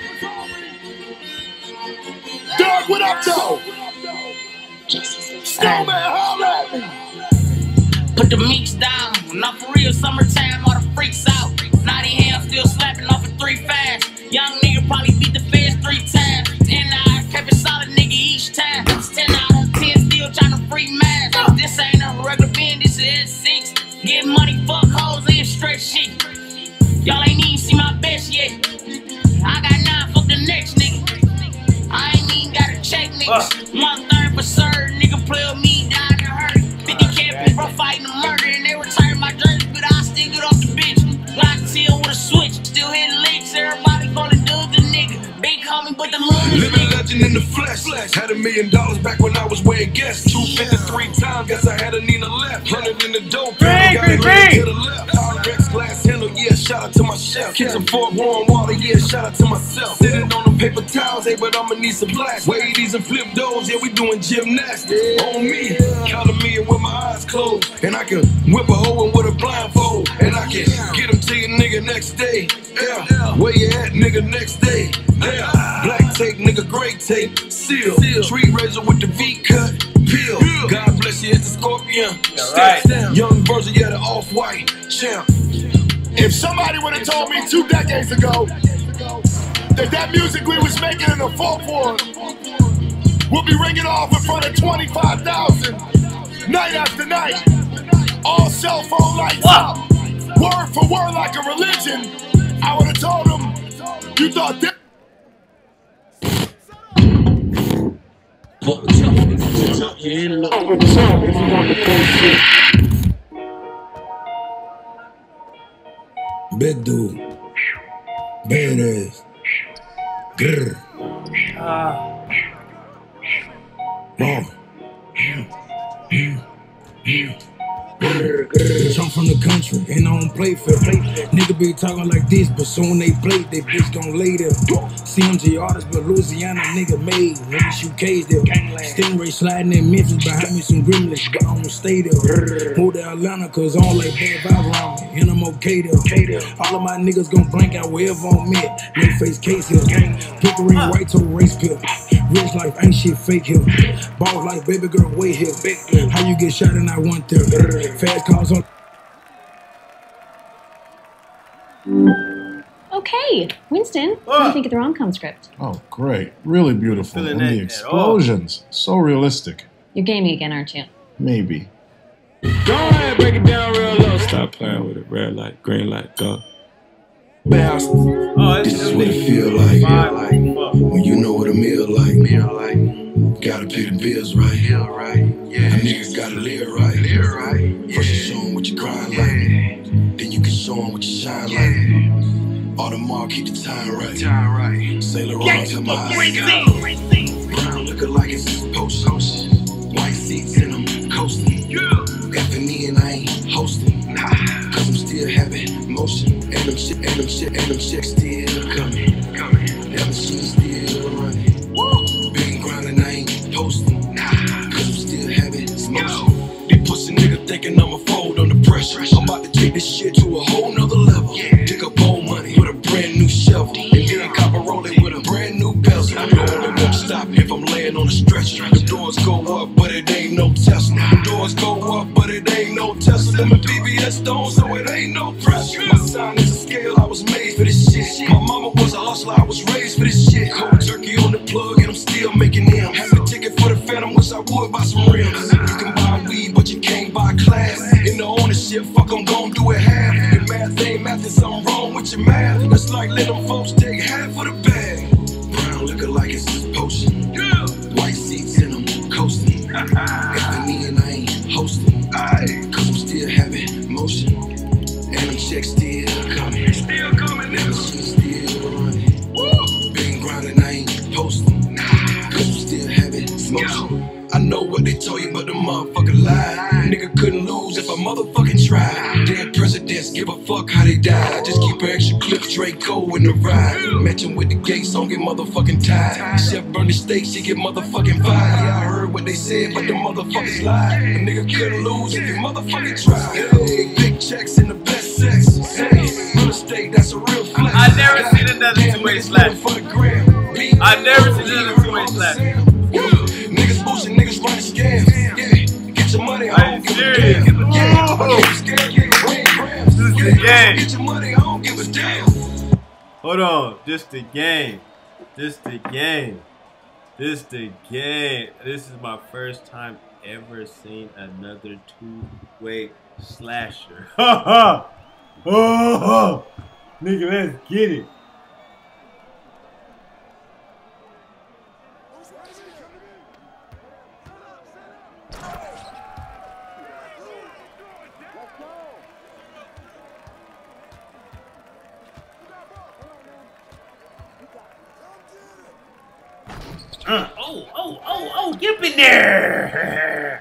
Doug, what up though? Snowman, holla at me. Put the mix down, not for real, summertime, all the freaks out. Naughty hands still slapping off at three fast. Young nigga probably beat the feds three times. And I kept it solid nigga each time. It's ten out of ten, still trying to free mass. This ain't a regular bin, this is S six. Get money, fuck hoes, and stretch shit. Y'all ain't even see my best yet. I got nine, fuck the next nigga. I ain't even got a check niggas. One third for certain, nigga play with me, died and hurt. fifty K people fighting the murder, and they retired my jersey, but I still get off the bench. Lock till with a switch, still hitting licks, everybody calling Doug the nigga. Big homie, but the love Living legend in the flesh. Had a million dollars back when I was wearing guests. two fifty-three times, guess I had a Nina left. Hundred in the dope, got it laid to the left. Rex glass handle, yeah, shout out to my chef. Kitchen fork, warm water, yeah, shout out to myself. Sitting on them paper towels, hey, but I'ma need some blacks. Wave these and flip those, yeah, we doing gymnastics. On me, count a million with my eyes closed. And I can whip a hoe with a blindfold. And I can get them to your nigga next day. Yeah, where you at, nigga, next day. Yeah, black tape, nigga, gray tape, seal. Tree razor with the V cut, peel. God bless you, it's the Scorpion. Step down, young version, yeah, the off-white champ. If somebody would have told me two decades ago that that music we was making in the folk war would be ringing off in front of twenty-five thousand night after night, all cell phone lights up, word for word like a religion, I would have told them, you thought this. Big dude. Badass. Grrr. Ah. Mom. Bitch, I'm from the country, and I don't play fair. Nigga be talking like this, but soon they play, they bitch gon' lay there. C M G artists, but Louisiana nigga made. Nigga shoot K's there. Stingray sliding in Memphis, behind me some Gremlins, but I don't stay there. Moved to Atlanta, cause I don't like bad vibe around me, and I'm okay there. All of my niggas gon' blank out wherever I'm at. Red face case here. Pickering white toe race pill. Rich life ain't shit fake here. Balls like baby girl way here. How you get shot and I want there? Fast cars on. Okay, Winston, what do you think of the rom-com script? Oh, great. Really beautiful. Feeling And it the at explosions. So realistic. You're gaming again, aren't you? Maybe. Go ahead, break it down real low. Stop playing with it. Red light, green light, go. Oh, this is what it feel like. like when you know what a meal like. Meal like. Gotta pay the bills right. Bill right. Yeah. And niggas gotta live right. Live right. Yeah. First you show 'em what you grind yeah. like. Then you can show 'em what you shine yeah. like. Audemars keep the time right. Time right. Saint Laurent till my eyes go. Brown looking like it's post host. White seats in them coasting. Yeah. F and E and I ain't hosting. Nah. Cause I'm still having motion. And them shit, and them shit, and them chicks still coming. Coming. That machine still running. Woo. Been grinding, I ain't posting. Nah. Cause I'm still having motion. These pussy niggas thinking I'ma fold under pressure. I'm about to take this shit to a whole nother level. Yeah. Dig up old money with a brand new shovel. And then copper rolling with a brand new bezel. I know it won't stop if I'm laying on a stretcher. The doors go up, but it ain't no Tesla. The doors go up, but it ain't no Tesla. Them a B B S stones, so it ain't no pressure. My sign is a scale, I was made for this shit. My mama was a hustler, I was raised for this shit. Cold turkey on the plug, and I'm still making them. Have a ticket for the Phantom, wish I would buy some rims. You can buy weed, but you can't buy class. In the ownership, fuck, I'm gon' do it half. If math ain't math, there's something wrong with your math. That's like let them folks take half of the bag. Brown looking like it's potion. Yeah. White seats in them coasting. F and E and I ain't hosting. Cause I'm still having motion. And them checks still coming. Still coming, nigga. That machine still running. Woo. Been grinding, I ain't posting. Nah. told you, but the motherfucker lied. Nigga couldn't lose if I motherfucking tried. Dead presidents give a fuck how they die. Just keep an extra clip, Draco in the ride. Matching with the gates, don't get motherfucking tied. Chef burn the steak, she get motherfucking fired. Yeah, I heard what they said, but the motherfuckers lied. A nigga couldn't lose if he motherfucking tried. Big checks in the best sex. Real estate, that's a real flex. I never seen another two-way slash. I never seen another two-way slash. Niggas bullshit, niggas running scams. Yeah, get your money, I don't give a damn. Yeah, I get scared, get brain grams. This is the game. Get your money, I don't give a damn. Hold on, just the game. Just the game. This the game. This is my first time ever seeing another two-way slasher. Ha ha! Oh, oh, nigga, let's get it. Uh, oh, oh, oh, oh, get up in there.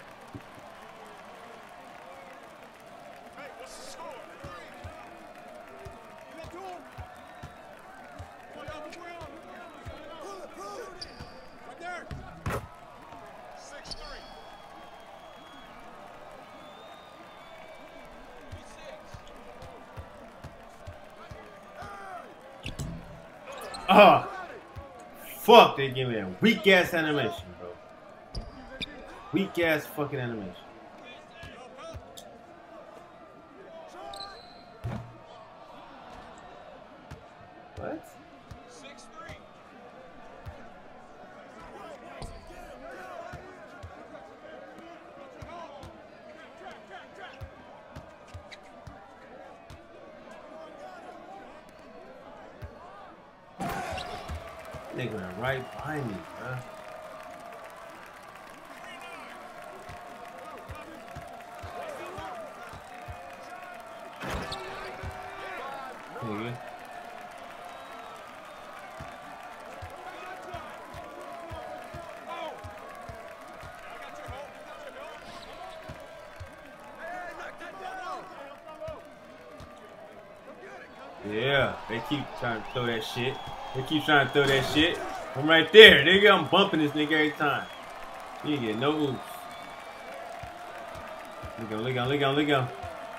Oh, fuck, they give me a weak ass animation, bro. Weak ass fucking animation. What? Nigga went right behind me, bro. Nigga. Yeah, they keep trying to throw that shit. They keep trying to throw that shit. I'm right there, nigga. I'm bumping this nigga every time. You get no oops. Look on, look on, look on, look on.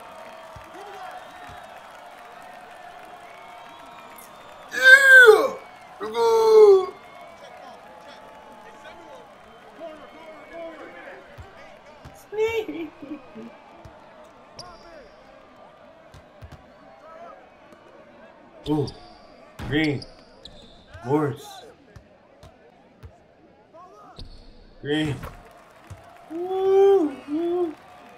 Ooh, green, words, green. Woo, woo.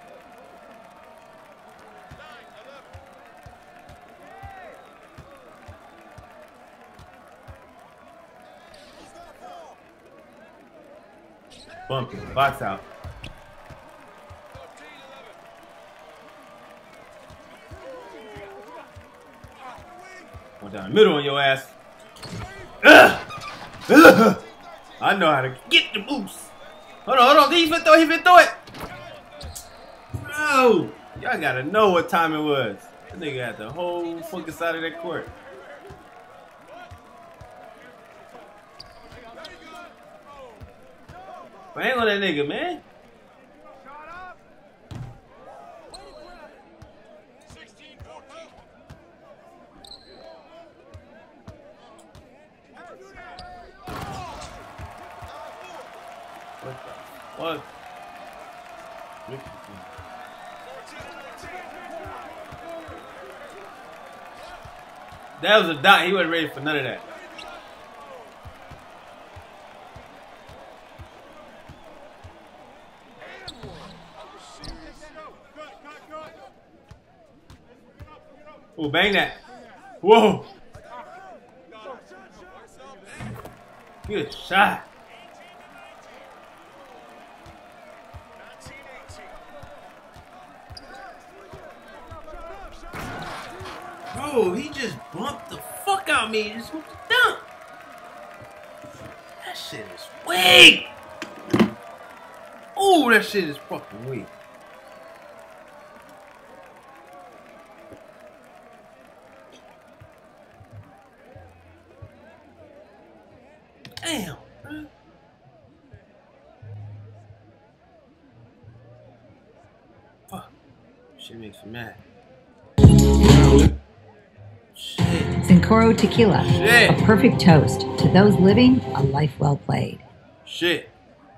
Bumping, box out. Down the middle on your ass. Ugh. Ugh. I know how to get the boost. Hold on, hold on. He finna throw it. He finna throw it. Bro, y'all gotta know what time it was. That nigga had the whole fucking side of that court. Bang on that nigga, man. What? That was a dot. He wasn't ready for none of that. Oh, bang that. Whoa. Good shot. Bro, he just bumped the fuck out of me. Just went to dunk. That shit is weak. Ooh, that shit is fucking weak. Damn, man. Fuck. Shit makes me mad. Cincoro Tequila, Shit. a perfect toast to those living a life well played. Shit.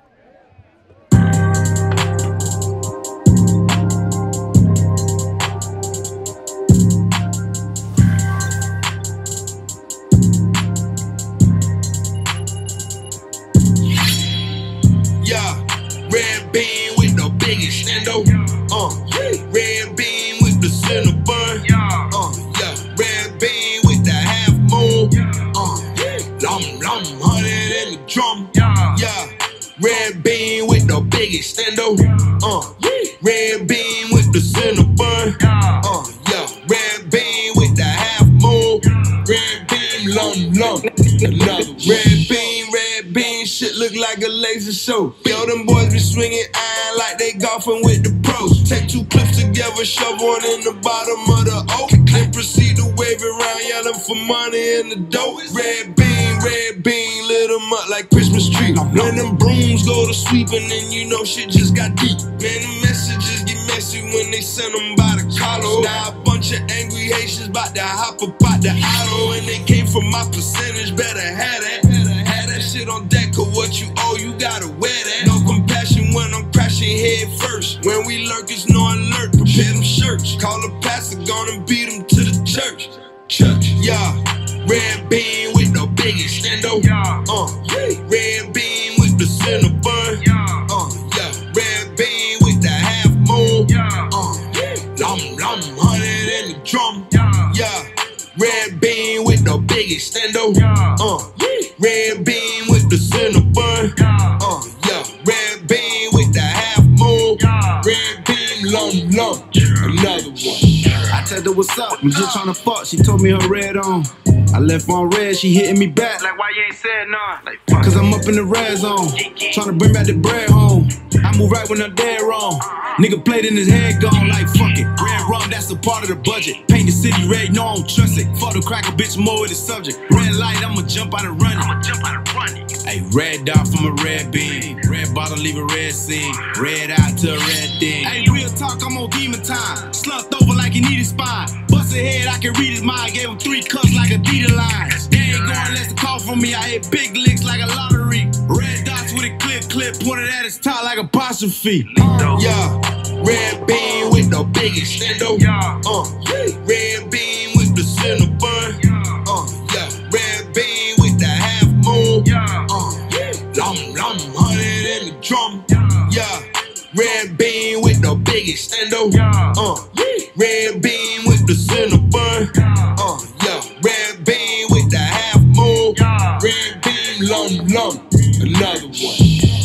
Yeah, red bean with the biggest stendo. Uh, red bean with the Cinnabon. Uh, yeah, red bean with the half moon. Uh, lum lum hundred in the drum. Yeah, red bean with the biggest stendo. Uh, red bean with the Cinnabon. Uh, yeah, red bean with the half moon. Red bean, lum lum. Another red bean, red bean, shit look like a laser show. Yo, them boys be swinging iron like they golfing with the pros. Take two clips together, shove one in the bottom of the oak, then proceed to wave it around, yelling for money in the dough. Red bean, red bean, lit them up like Christmas tree. When them brooms go to sweeping, then you know shit just got deep. Man, the messages get messy when they send them by the collar. Now a bunch of angry Haitians bout to hop up out the auto, and they came from my percentage. Better have that, have that shit on deck, cause what you owe, you gotta wear that. No compassion when I'm crashing head first. When we lurk, it's no alert, prepare them shirts. Call the pastor, gonna beat them to the church. Church, yeah. Red bean with the biggest stendo. Uh, red bean with the Cinnabon. Uh, yeah. Red bean with the half moon. Uh, lum lum hundred in the drum. Yeah. Red bean with the biggest stendo. Uh, red bean with the Cinnabon. Uh, yeah. Red bean with the half moon. Red bean, lum lum. Another one. I told her what's up, I'm just tryna fuck. She told me her red on. I left on red, she hitting me back. Like, why you ain't said nah? Like, Cause I'm up in the red zone, tryna bring back the bread home. I move right when I'm dead wrong. Nigga played in his head gone like fuck it. Red rum, that's a part of the budget. Paint the city red, no I don't trust it. Fuck the cracker bitch, more with the subject. Red light, I'ma jump out and run it. I'ma jump out and run it. Hey, red dot from a red beam. Red bottle, leave a red scene. Red eye to a red thing. Hey, real talk, I'm on demon time. Slumped over like he needed spine. Busted head, I can read his mind. Gave him three cuts like Adidas lines. They ain't going unless the call from me. I hit big licks like a lottery. Red dots with a clip clip pointed at his top like apostrophe. Uh, yeah, red bean with the biggest stendo. Uh, red bean with the Cinnabon. Uh, yeah, red bean with the half moon. Uh, lum lum hundred in the drum. Yeah, red bean with the biggest stendo. Uh, red bean with the Cinnabon. Uh, yeah, red bean with the half moon. Red bean, lum lum. Another one.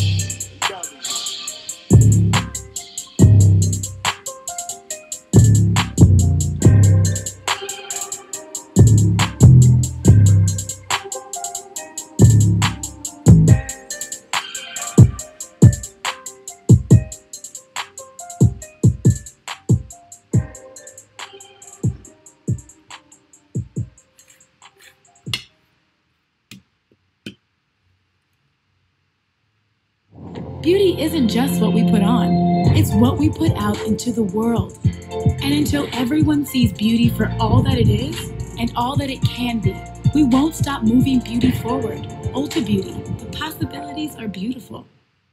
Beauty isn't just what we put on, it's what we put out into the world. And until everyone sees beauty for all that it is and all that it can be, we won't stop moving beauty forward. Ulta Beauty, the possibilities are beautiful.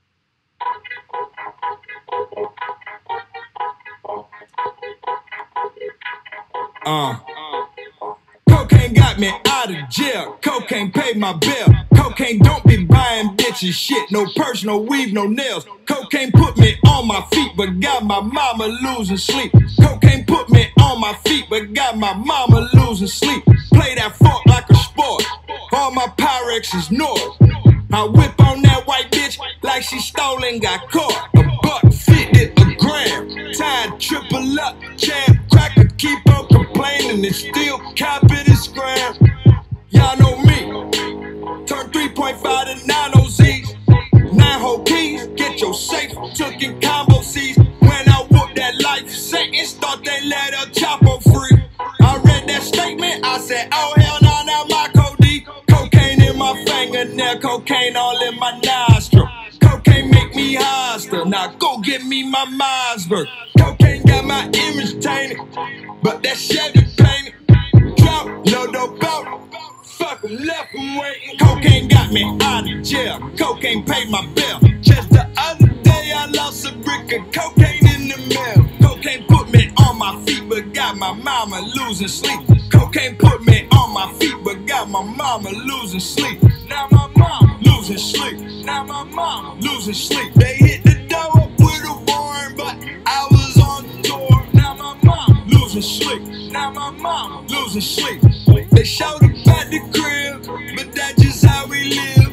Uh. Cocaine got me out of jail. Cocaine paid my bill. Cocaine don't be buying bitches shit. No purse, no weave, no nails. Cocaine put me on my feet, but got my mama losing sleep. Cocaine put me on my feet, but got my mama losing sleep. Play that fuck like a sport. All my Pyrex is north. I whip on that white bitch like she stole and got caught. A buck fifty a gram. Tied triple up. Champ cracker keep on complaining and still copy this gram. Y'all know me. Turn three point five to nine O Z's. Nine whole keys. Get your safe to iceberg. Cocaine got my image tainted, but that Chevy painted. Drop, no dope out. Fuck 'em, left 'em waiting. Cocaine got me out of jail. Cocaine paid my bill. Just the other day I lost a brick of cocaine in the mail. Cocaine put me on my feet, but got my mama losing sleep. Cocaine put me on my feet, but got my mama losing sleep. Now my mom losing sleep. Now my mom losing sleep. They hit the door up with a warrant, but I was on tour. Now my mom losing sleep. Now my mom losing sleep. They showed up at the crib, but that's just how we live.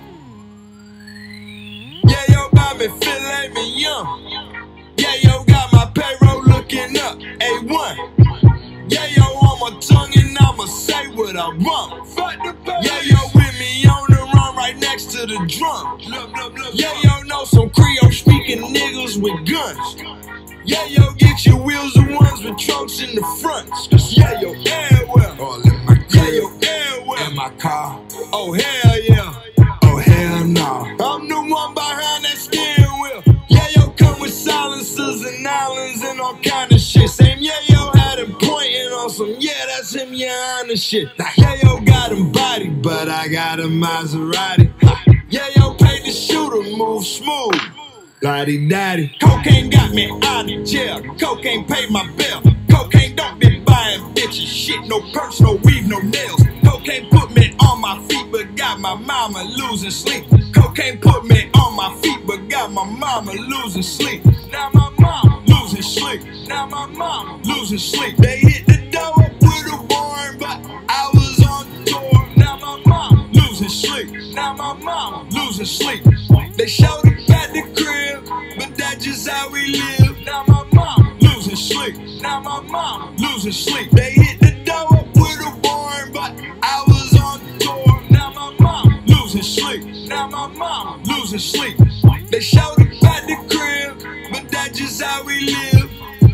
Yeah, yo, got me feeling me young. Yeah, yo, got my payroll looking up. A one. Yeah, yo, on my tongue and I'ma say what I want. Yeah, yo, with me on the run right next to the drum. Yeah, yo, know some Creole speaking niggas with guns. Yeah, yo, get your wheels the ones with trunks in the fronts. Cause yeah, yo, air well. All in my crib. Yeah, yo, air well. In my car. Oh, hell yeah. Oh, hell no. I'm the one behind that steering wheel. Yeah, yo, come with silencers and islands and all kind of shit. Same yeah, yo, had him pointing on some, yeah, that's him, yeah, on the shit. Yeah, yo, got him body, but I got a Maserati. Yeah, yo, paid the shooter, move smooth. Lottie daddy. Cocaine got me out of jail. Cocaine paid my bill. Cocaine don't be buying bitches shit. No purse, no weave, no nails. Cocaine put me on my feet, but got my mama losing sleep. Cocaine put me on my feet, but got my mama losing sleep. Now my mom losing sleep. Now my mom losing sleep. They hit the door up with a warrant, but I was on tour. Now my mom losing sleep. Now my mom losing sleep. They showed up at the crib, but that's just how we live. Now my mom losing sleep. Now my mom losing sleep. They hit the door up with a warrant, but I was on tour. Now my mom losing sleep. Now my mom losing sleep. They showed up at the crib, but that's just how we live.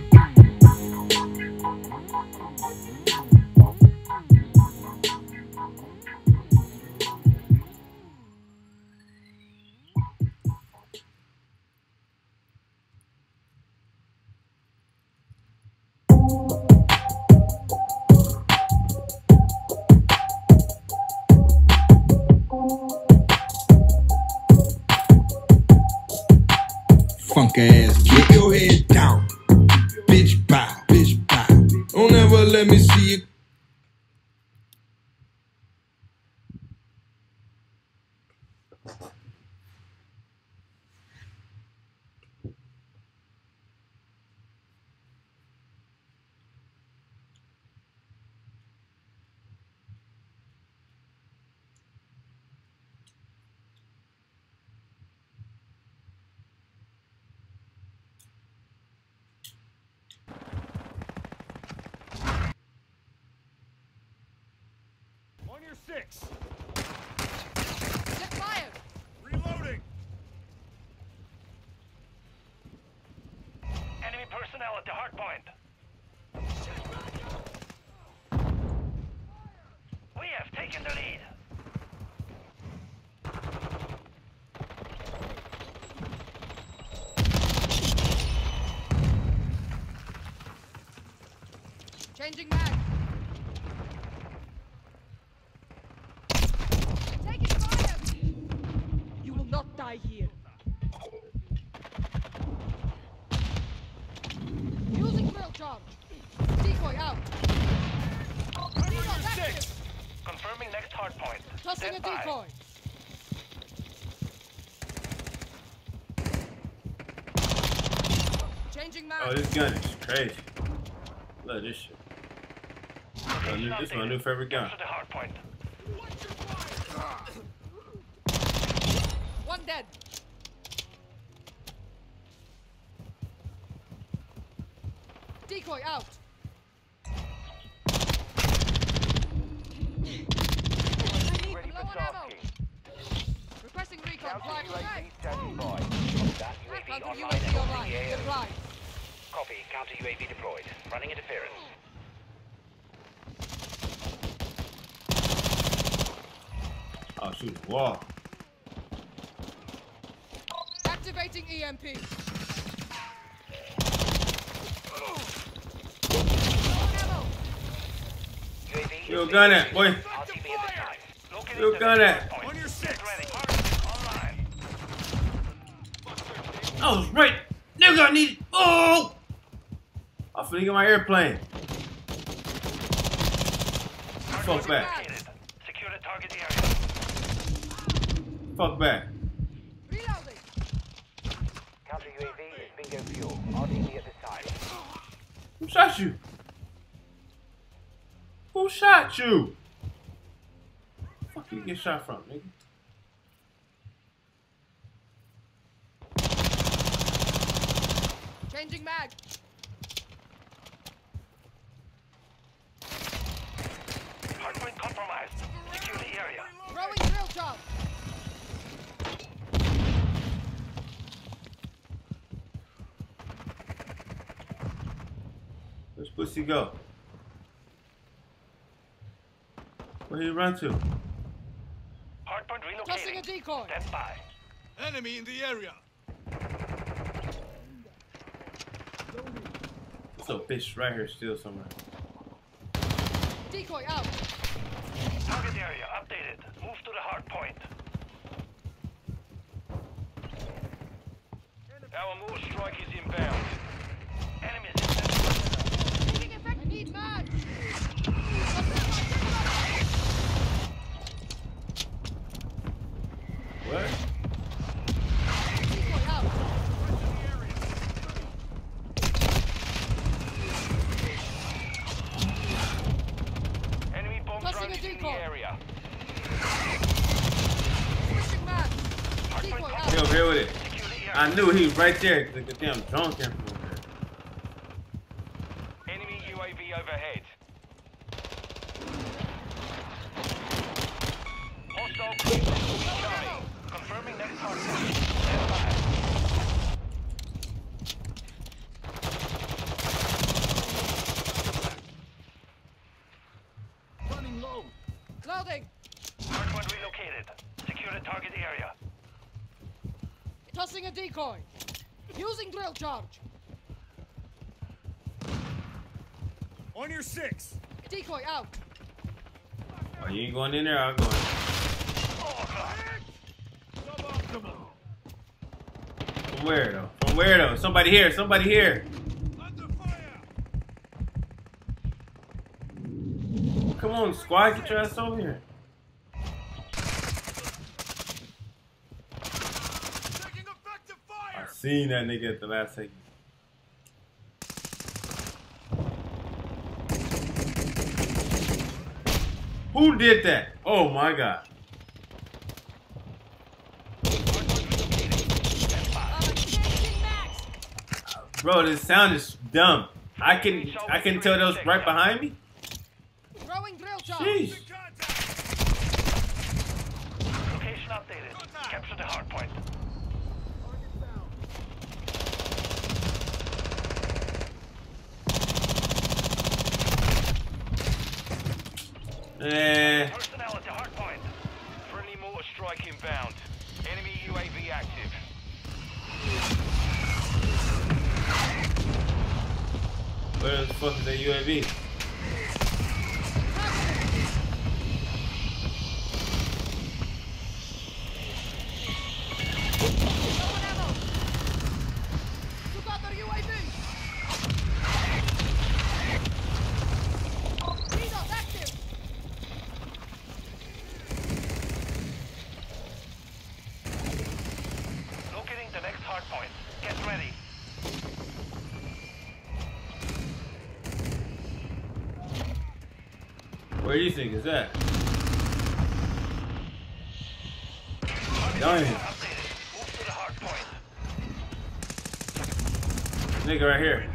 Funk ass, keep your head down. Bitch bow, bitch bow. Don't ever let me see you. Six. Set fire. Reloading. Enemy personnel at the hard point. We have taken the lead. Changing mag. Die here. Using drill charge. Decoy out. Six. Confirming next hard point. Tossing a decoy. Changing mag. Oh, this gun is crazy. Love this shit. My new, this is my new favorite gun. The hard point. One dead. Decoy out. Ready for tasking. Requesting recon. Fly. Standing by. Counter U A V online. Deploy. Copy. Counter U A V deployed. Running interference. Oh, shoot the wall. Activating E M P. Yo, gun at, boy. Yo, gun at. On your six. I was right. Nigga, I need it. Oh! I'm finna get my airplane. Fuck back. Secure the target area. Fuck back. Counter U A V is bingo fuel. R D B at this time. Who shot you? Who shot you? Fuck you get shot from, nigga? Changing mag. Hardpoint compromised. Secure the area. Throwing drill job. Where's pussy go? Where he run to? Hardpoint relocating. Tossing a decoy. Stand by. Enemy in the area. There's a bitch right here still somewhere. Decoy out. Target area updated. Move to the hard point. Our move strike is inbound. Enemies in Taking effect. I need mag. What? Decoy out. enemy bomb Tossing drone a is in the decoy. area. Switching mag. Decoy out. He over here with it. I knew he was right there. The damn drone came from over there. Enemy U A V overhead. Hostile Charlie. Confirming next hard point. Stand by. Running low. Loading. Hardpoint relocated. Secure the target area. Tossing a decoy. Using drill charge. On your six. Decoy out. Oh, you ain't going in there? I'll go in. Suboptimal. From where though? From where though? Somebody here. Somebody here. Under fire. Come on, squad. Get your ass over here. Taking effective fire. I seen that nigga at the last second. Who did that? Oh my god. Bro, this sound is dumb. I can I can tell those right behind me. Throwing drill charge. Jeez. Location updated. Capture the hard point. Eh. Personnel at the hard point. Friendly mortar strike inbound. Enemy U A V active. Where the fuck is that U A V? Took out their U A V. Needles active. Locating the next hard point. Get ready. Where do you think is that? Dying. Move to the hard point. Nigga right here.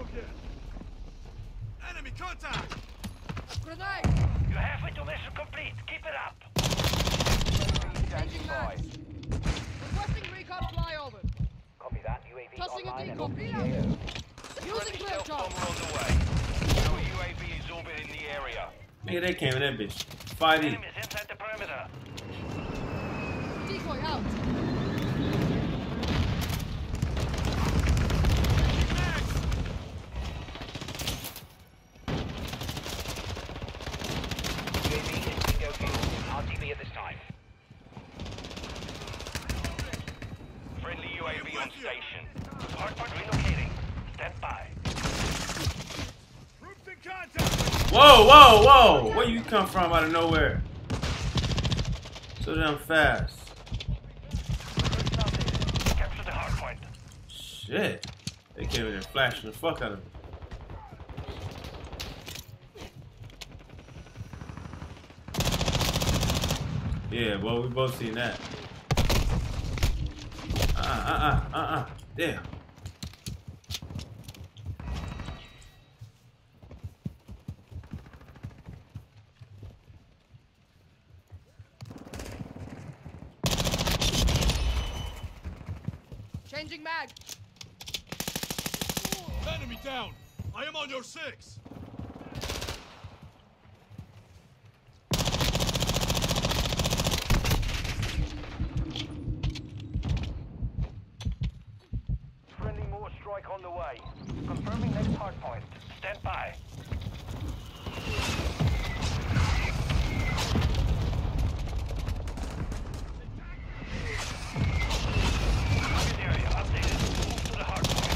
Enemy contact. Grenade. You're halfway to mission complete. Keep it up. Changing mag. Requesting recon flyover. Copy that. U A V Tossing a online and decoy. on P A O. Using drill Stealth charge. bomb rolls away. Our U A V is orbiting the area. Nigga, they came in that bitch. five E. Enemies inside the perimeter. Decoy out. Whoa, whoa, whoa! Where you come from out of nowhere? So damn fast. Capture the hard point. Shit. They came in there flashing the fuck out of me. Yeah, well, we both seen that. Uh-uh, uh-uh, uh-uh. Damn. Changing mag. Enemy down. I am on your six. Friendly mortar strike on the way. Confirming next hard point. Stand by. Target area updated. Move to the hard point.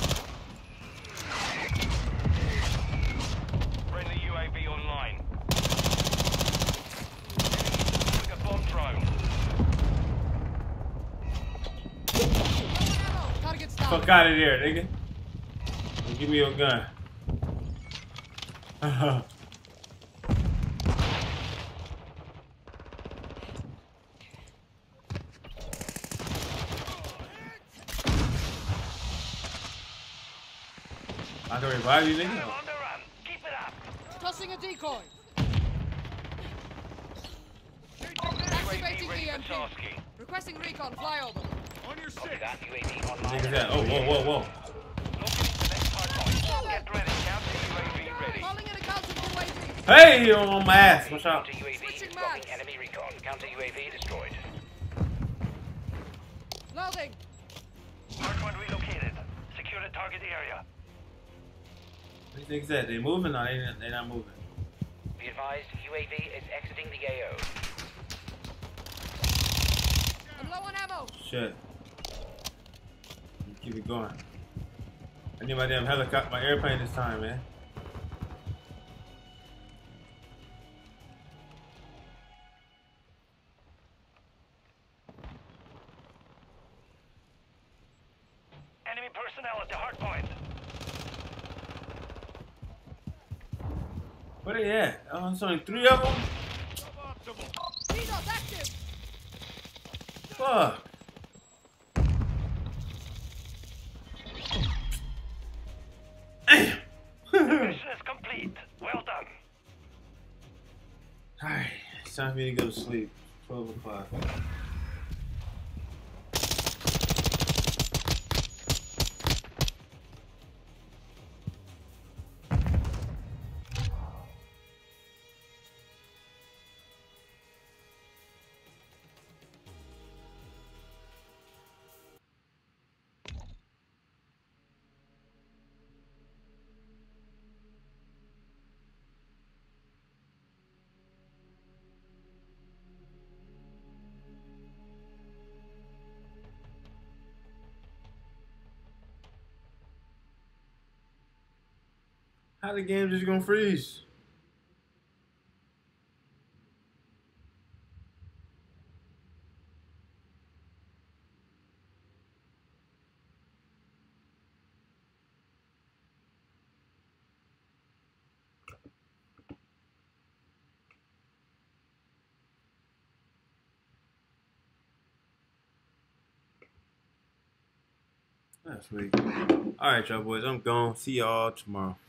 Friendly U A V online. Enemy a bomb drone. Target's down. Fuck out of there, nigga. Give me your gun. I can revive you, nigga. Tossing a decoy. Activating E M P. Requesting recon flyover. On your six. That U A V online. Nigga that. Oh, whoa, whoa, whoa. Get ready. Counter U A V ready. Calling in a counter U A V. Hey, you're on my ass. Watch out. Counter U A V dropping enemy recon. Counter U A V destroyed. Loading. Hardpoint relocated. Secure the target area. What do you think that? They moving or they they not moving? Be advised, U A V is exiting the A O. I'm low on ammo. Shit. Keep it going. I need my damn helicopter, my airplane this time, man. Enemy personnel at the hardpoint. Where they at? Oh, there's only three of them? T-dot active. Fuck. Mission is complete. Well done. Alright, it's time for me to go to sleep. twelve o'clock. How the game just gonna freeze? That's weak. All right, y'all boys, I'm gone. See y'all tomorrow.